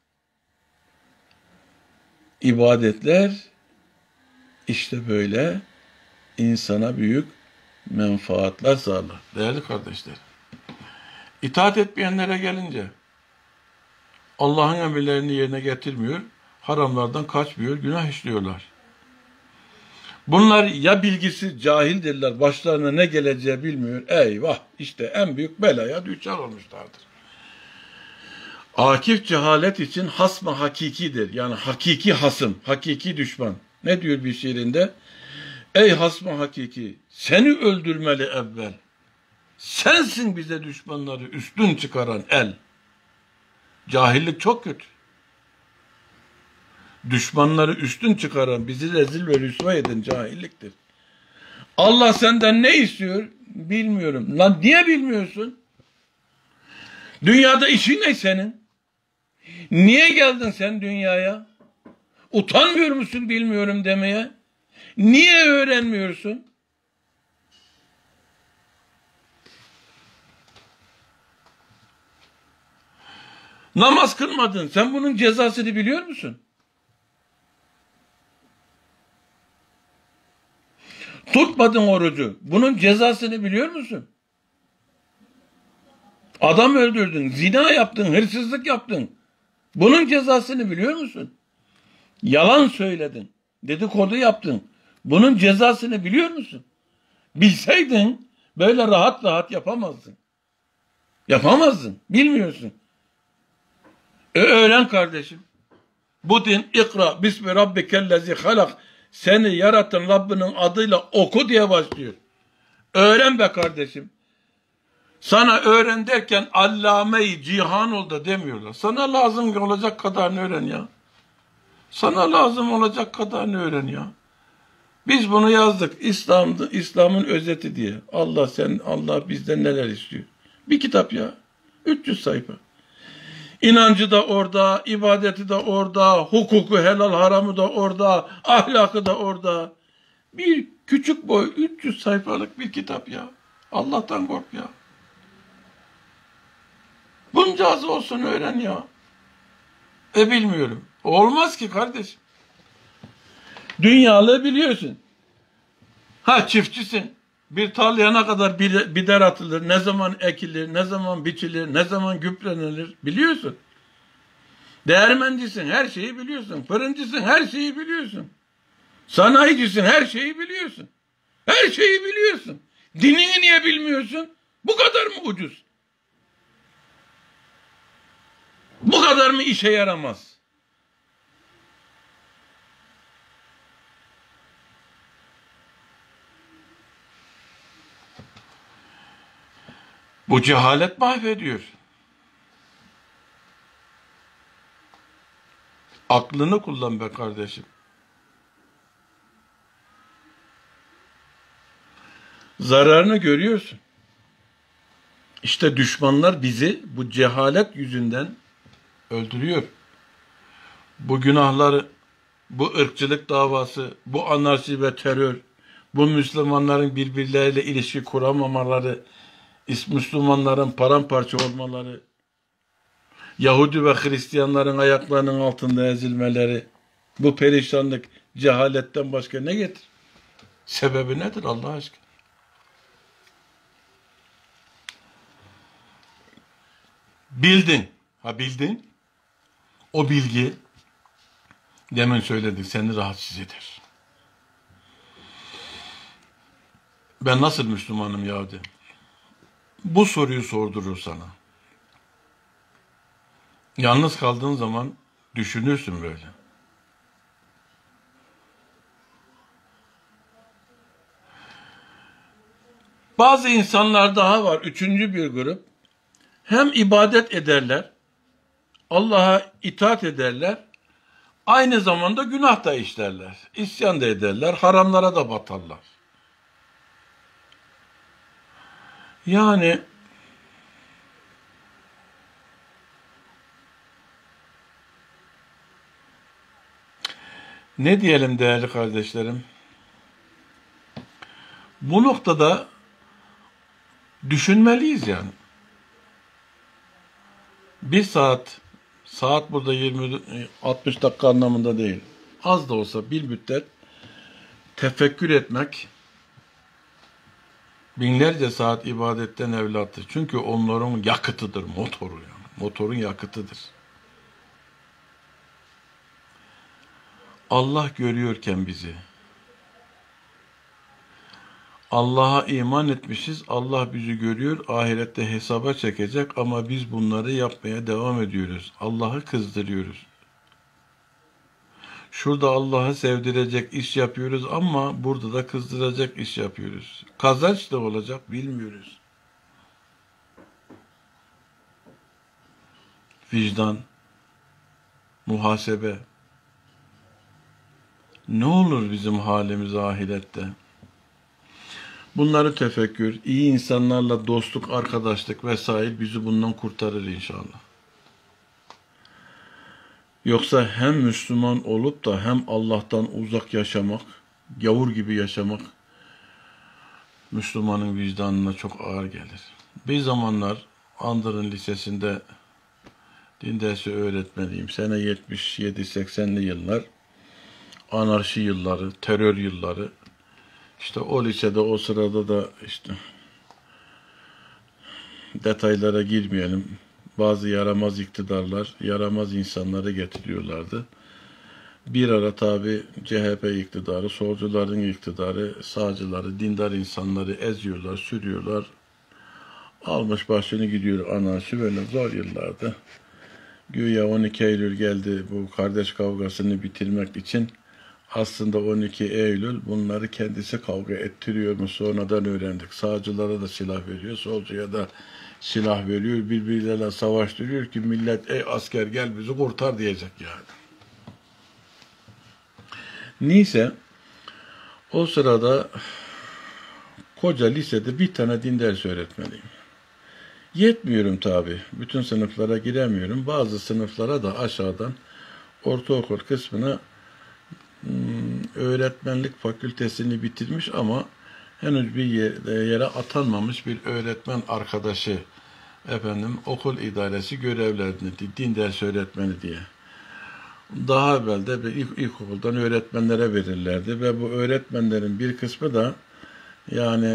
İbadetler işte böyle insana büyük menfaatler sağlar. Değerli kardeşler. İtaat etmeyenlere gelince Allah'ın emirlerini yerine getirmiyor, haramlardan kaçmıyor, günah işliyorlar. Bunlar ya bilgisi cahildirler, başlarına ne geleceği bilmiyor. Eyvah işte en büyük belaya düçar olmuşlardır. Akif cehalet için hasma hakikidir. Yani hakiki hasım, hakiki düşman. Ne diyor bir şiirinde? Ey hasma hakiki, seni öldürmeli evvel. Sensin bize düşmanları üstün çıkaran el. Cahillik çok kötü. Düşmanları üstün çıkaran, bizi rezil ve rüsva eden cahilliktir. Allah senden ne istiyor? Bilmiyorum. Lan niye bilmiyorsun? Dünyada işin ne senin? Niye geldin sen dünyaya? Utanmıyor musun bilmiyorum demeye? Niye öğrenmiyorsun? Namaz kılmadın. Sen bunun cezasını biliyor musun? Tutmadın orucu. Bunun cezasını biliyor musun? Adam öldürdün, zina yaptın, hırsızlık yaptın. Bunun cezasını biliyor musun? Yalan söyledin, dedikodu yaptın. Bunun cezasını biliyor musun? Bilseydin böyle rahat rahat yapamazdın. Yapamazdın, bilmiyorsun. E öğren kardeşim. Bu din ikra bismi rabbikellezi halak. Seni yaratan Rabbinin adıyla oku diye başlıyor. Öğren be kardeşim. Sana öğren derken allame-i cihan ol da demiyorlar. Sana lazım olacak kadarını öğren ya. Sana lazım olacak kadarını öğren ya. Biz bunu yazdık. İslam'dı, İslam'ın özeti diye. Allah sen Allah bizden neler istiyor. Bir kitap ya. üç yüz sayfa. İnancı da orada, ibadeti de orada, hukuku, helal haramı da orada, ahlakı da orada. Bir küçük boy üç yüz sayfalık bir kitap ya. Allah'tan kork ya. Bunca az olsun öğren ya. E bilmiyorum. Olmaz ki kardeşim. Dünyalığı biliyorsun. Ha çiftçisin. Bir tarlaya ne kadar biber atılır, ne zaman ekilir, ne zaman biçilir, ne zaman gübrelenilir biliyorsun. Değirmencisin, her şeyi biliyorsun. Fırıncısın, her şeyi biliyorsun. Sanayicisin, her şeyi biliyorsun. Her şeyi biliyorsun. Dinini niye bilmiyorsun? Bu kadar mı ucuz? Bu kadar mı işe yaramaz? Bu cehalet mahvediyor. Aklını kullan be kardeşim. Zararını görüyorsun. İşte düşmanlar bizi bu cehalet yüzünden öldürüyor. Bu günahları, bu ırkçılık davası, bu anarşi ve terör, bu Müslümanların birbirleriyle ilişki kuramamaları, Müslümanların paramparça olmaları, Yahudi ve Hristiyanların ayaklarının altında ezilmeleri, bu perişanlık cehaletten başka ne getirir? Sebebi nedir Allah aşkına? Bildin. Ha bildin. O bilgi demin söyledik seni rahatsız eder. Ben nasıl Müslümanım ya de. Bu soruyu sordurur sana. Yalnız kaldığın zaman düşünürsün böyle. Bazı insanlar daha var. Üçüncü bir grup. Hem ibadet ederler, Allah'a itaat ederler, aynı zamanda günah da işlerler. İsyan da ederler, haramlara da batarlar. Yani ne diyelim değerli kardeşlerim? Bu noktada düşünmeliyiz yani. Bir saat, saat burada yirmi altmış dakika anlamında değil. Az da olsa bir müddet tefekkür etmek binlerce saat ibadetten evlattır. Çünkü onların yakıtıdır, motoru yani. Motorun yakıtıdır. Allah görüyorken bizi, Allah'a iman etmişiz, Allah bizi görüyor, ahirette hesaba çekecek ama biz bunları yapmaya devam ediyoruz. Allah'ı kızdırıyoruz. Şurada Allah'ı sevdirecek iş yapıyoruz ama burada da kızdıracak iş yapıyoruz. Kazanç da olacak, bilmiyoruz. Vicdan, muhasebe. Ne olur bizim halimiz ahirette? Bunları tefekkür, iyi insanlarla dostluk, arkadaşlık vesaire bizi bundan kurtarır inşallah. Yoksa hem Müslüman olup da hem Allah'tan uzak yaşamak, gavur gibi yaşamak Müslümanın vicdanına çok ağır gelir. Bir zamanlar Andırın Lisesi'nde din dersi öğretmeniyim. Sene yetmiş yedi seksenli yıllar, anarşi yılları, terör yılları. İşte o lisede o sırada da işte detaylara girmeyelim. Bazı yaramaz iktidarlar, yaramaz insanları getiriyorlardı. Bir ara tabi C H P iktidarı, solcuların iktidarı, sağcıları, dindar insanları eziyorlar, sürüyorlar. Almış başını gidiyor anarşi böyle zor yıllarda. Güya on iki Eylül geldi bu kardeş kavgasını bitirmek için. Aslında on iki Eylül bunları kendisi kavga ettiriyormuş, sonradan öğrendik. Sağcılara da silah veriyor, solcuya da silah veriyor, birbirleriyle savaştırıyor ki millet ey asker gel bizi kurtar diyecek yani. Neyse o sırada koca lisede bir tane din dersi öğretmeniyim. Yetmiyorum tabi. Bütün sınıflara giremiyorum. Bazı sınıflara da aşağıdan ortaokul kısmına öğretmenlik fakültesini bitirmiş ama henüz bir yere atanmamış bir öğretmen arkadaşı efendim okul idaresi görevlendirdi, din dersi öğretmeni diye. Daha evvel de bir ilk, ilkokuldan öğretmenlere verirlerdi ve bu öğretmenlerin bir kısmı da yani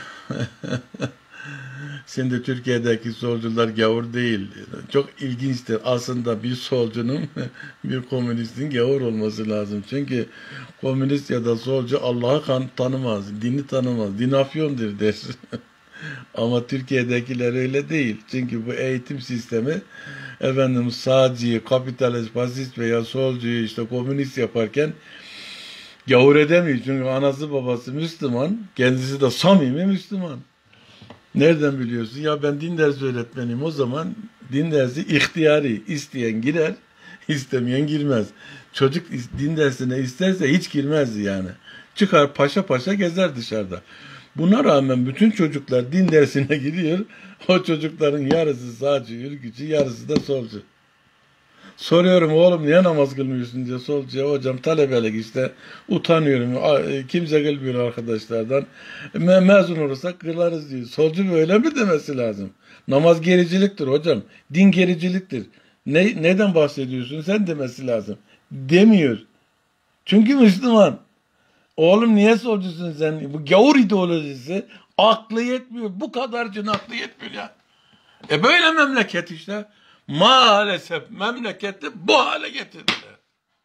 şimdi Türkiye'deki solcular gavur değil. Çok ilginçtir. Aslında bir solcunun, bir komünistin gavur olması lazım. Çünkü komünist ya da solcu Allah'ı tanımaz, dini tanımaz. Din afyondur der. Ama Türkiye'dekiler öyle değil. Çünkü bu eğitim sistemi efendim sağcıyı, kapitalist, faşist veya solcuyu işte komünist yaparken gavur edemiyor. Çünkü anası babası Müslüman, kendisi de samimi Müslüman. Nereden biliyorsun? Ya ben din dersi öğretmeniyim. O zaman din dersi ihtiyari. İsteyen girer, İstemeyen girmez. Çocuk din dersine isterse hiç girmezdi yani. Çıkar paşa paşa gezer dışarıda. Buna rağmen bütün çocuklar din dersine giriyor. O çocukların yarısı sağcı, ülkücü, yarısı da solcu. Soruyorum oğlum niye namaz kılmıyorsun diye solcuya. Hocam talebelik işte utanıyorum. Kimse kılmıyor arkadaşlardan. Me mezun olursak kılarız diyor. Solcu böyle mi demesi lazım? Namaz gericiliktir hocam. Din gericiliktir. Ne, neden bahsediyorsun sen demesi lazım. Demiyor. Çünkü Müslüman. Oğlum niye solcusun sen? Bu gavur ideolojisi aklı yetmiyor. Bu kadarcın aklı yetmiyor ya. E böyle memleket işte. Maalesef memleketi bu hale getirdiler.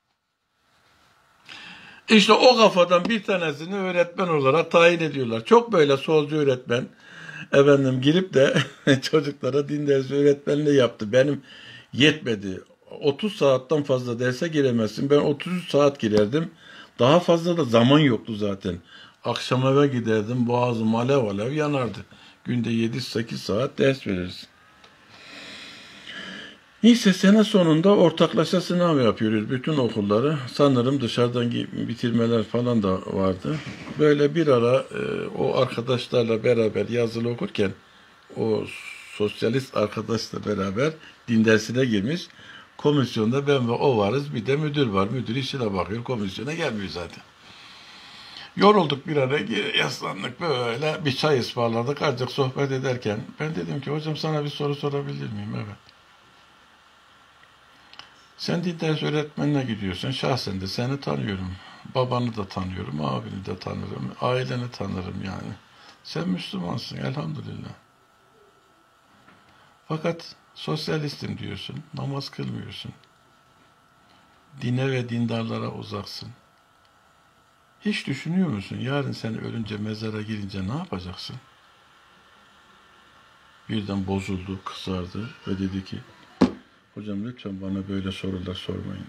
İşte o kafadan bir tanesini öğretmen olarak tayin ediyorlar. Çok böyle solcu öğretmen efendim girip de çocuklara din dersi öğretmenliği yaptı. Benim yetmedi. otuz saatten fazla derse giremezsin. Ben otuz üç saat girerdim. Daha fazla da zaman yoktu zaten. Akşam eve giderdim. Boğazım alev alev yanardı. Günde yedi sekiz saat ders verirsin. Neyse sene sonunda ortaklaşa sınav yapıyoruz bütün okulları. Sanırım dışarıdan bitirmeler falan da vardı. Böyle bir ara e, o arkadaşlarla beraber yazılı okurken o sosyalist arkadaşla beraber din dersine girmiş. Komisyonda ben ve o varız. Bir de müdür var. Müdür işine bakıyor. Komisyona gelmiyor zaten. Yorulduk bir ara yaslandık böyle bir çay ısmarladık. Azıcık sohbet ederken ben dedim ki hocam sana bir soru sorabilir miyim? Evet. Sen din ders öğretmenine gidiyorsun. Şahsen de seni tanıyorum. Babanı da tanıyorum. Abini de tanırım. Aileni tanırım yani. Sen Müslümansın elhamdülillah. Fakat sosyalistim diyorsun. Namaz kılmıyorsun. Dine ve dindarlara uzaksın. Hiç düşünüyor musun? Yarın sen ölünce mezara girince ne yapacaksın? Birden bozuldu, kızardı ve dedi ki hocam lütfen bana böyle sorular sormayın.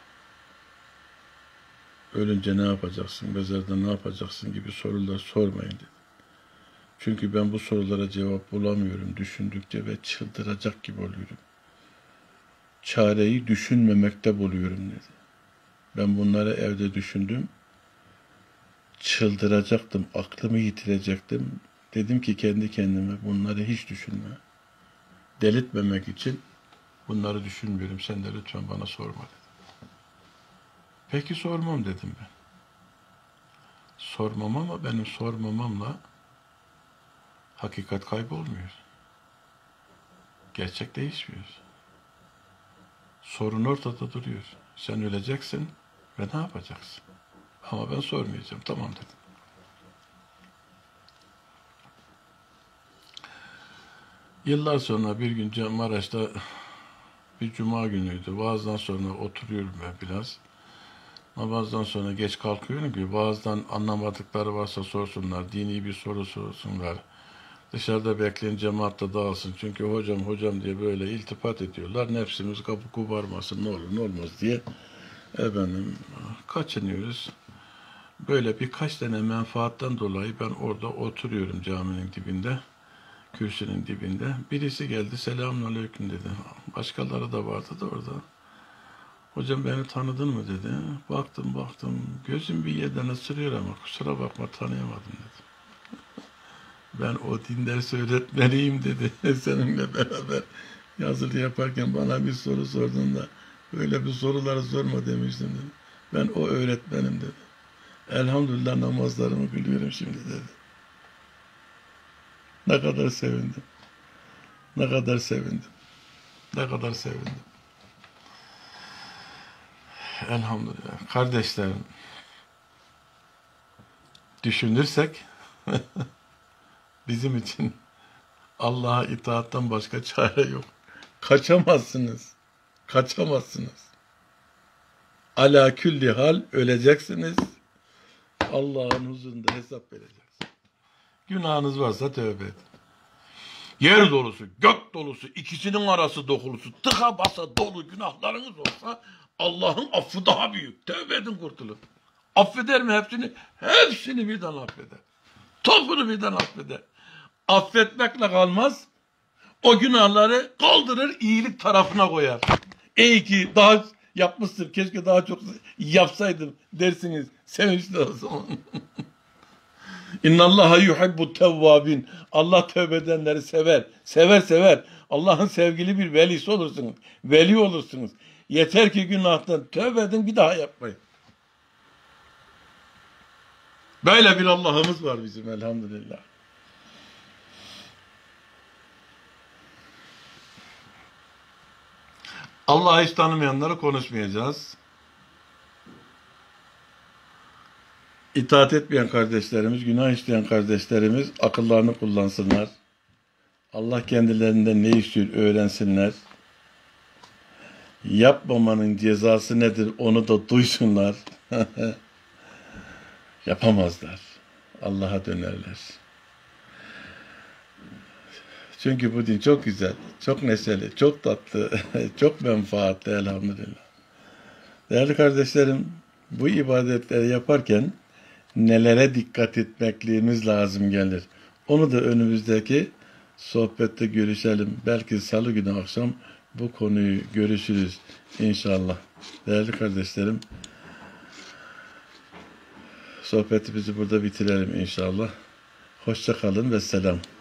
Ölünce ne yapacaksın, mezarda ne yapacaksın gibi sorular sormayın dedi. Çünkü ben bu sorulara cevap bulamıyorum düşündükçe ve çıldıracak gibi oluyorum. Çareyi düşünmemekte buluyorum dedi. Ben bunları evde düşündüm. Çıldıracaktım, aklımı yitirecektim. Dedim ki kendi kendime bunları hiç düşünme. Delirtmemek için bunları düşünmüyorum. Sen de lütfen bana sorma dedim. Peki sormam dedim ben. Sormam ama benim sormamamla hakikat kaybolmuyor. Gerçek değişmiyor. Sorun ortada duruyor. Sen öleceksin ve ne yapacaksın? Ama ben sormayacağım. Tamam dedim. Yıllar sonra bir gün Maraş'ta bir cuma günüydü. Vaazdan sonra oturuyorum ben biraz. Namazdan sonra geç kalkıyorum ki vaazdan anlamadıkları varsa sorsunlar. Dini bir soru sorsunlar. Dışarıda bekleyen cemaat da dağılsın. Çünkü hocam hocam diye böyle iltifat ediyorlar. Nefsimiz kapı kubarmasın ne olur ne olmaz diye. Efendim kaçınıyoruz. Böyle birkaç tane menfaatten dolayı ben orada oturuyorum caminin dibinde. Kürsünün dibinde. Birisi geldi selamünaleyküm dedi. Başkaları da vardı da orada. Hocam beni tanıdın mı dedi. Baktım baktım gözüm bir yerden ısırıyor ama kusura bakma tanıyamadım dedi. Ben o din dersi öğretmeniyim dedi. Seninle beraber yazılı yaparken bana bir soru sordun da böyle bir soruları sorma demiştim dedi. Ben o öğretmenim dedi. Elhamdülillah namazlarımı kılıyorum şimdi dedi. Ne kadar sevindim. Ne kadar sevindim. Ne kadar sevindim. Elhamdülillah. Kardeşlerim, düşünürsek bizim için Allah'a itaattan başka çare yok. Kaçamazsınız. Kaçamazsınız. Ala külli hal öleceksiniz. Allah'ın huzurunda hesap vereceksiniz. Günahınız varsa tövbe edin. Yer dolusu, gök dolusu, ikisinin arası dolusu, tıka basa dolu günahlarınız olsa Allah'ın affı daha büyük. Tövbe edin kurtulun. Affeder mi hepsini? Hepsini birden affeder. Topunu birden affeder. Affetmekle kalmaz. O günahları kaldırır, iyilik tarafına koyar. İyi ki daha yapmışsın. Keşke daha çok yapsaydım dersiniz. Sevinçli o zaman. İnnallaha yuhibbu tevvabin. Allah tövbe edenleri sever. Sever sever. Allah'ın sevgili bir velisi olursunuz. Veli olursunuz. Yeter ki günahtan tövbe edin, bir daha yapmayın. Böyle bir Allah'ımız var bizim elhamdülillah. Allah'ı hiç tanımayanları konuşmayacağız. İtaat etmeyen kardeşlerimiz, günah işleyen kardeşlerimiz akıllarını kullansınlar. Allah kendilerinden ne istiyor öğrensinler. Yapmamanın cezası nedir onu da duysunlar. Yapamazlar. Allah'a dönerler. Çünkü bu din çok güzel, çok neşeli, çok tatlı, çok menfaatli elhamdülillah. Değerli kardeşlerim, bu ibadetleri yaparken nelere dikkat etmekliğimiz lazım gelir. Onu da önümüzdeki sohbette görüşelim. Belki salı günü akşam bu konuyu görüşürüz inşallah. Değerli kardeşlerim, sohbetimizi burada bitirelim inşallah. Hoşça kalın ve selam.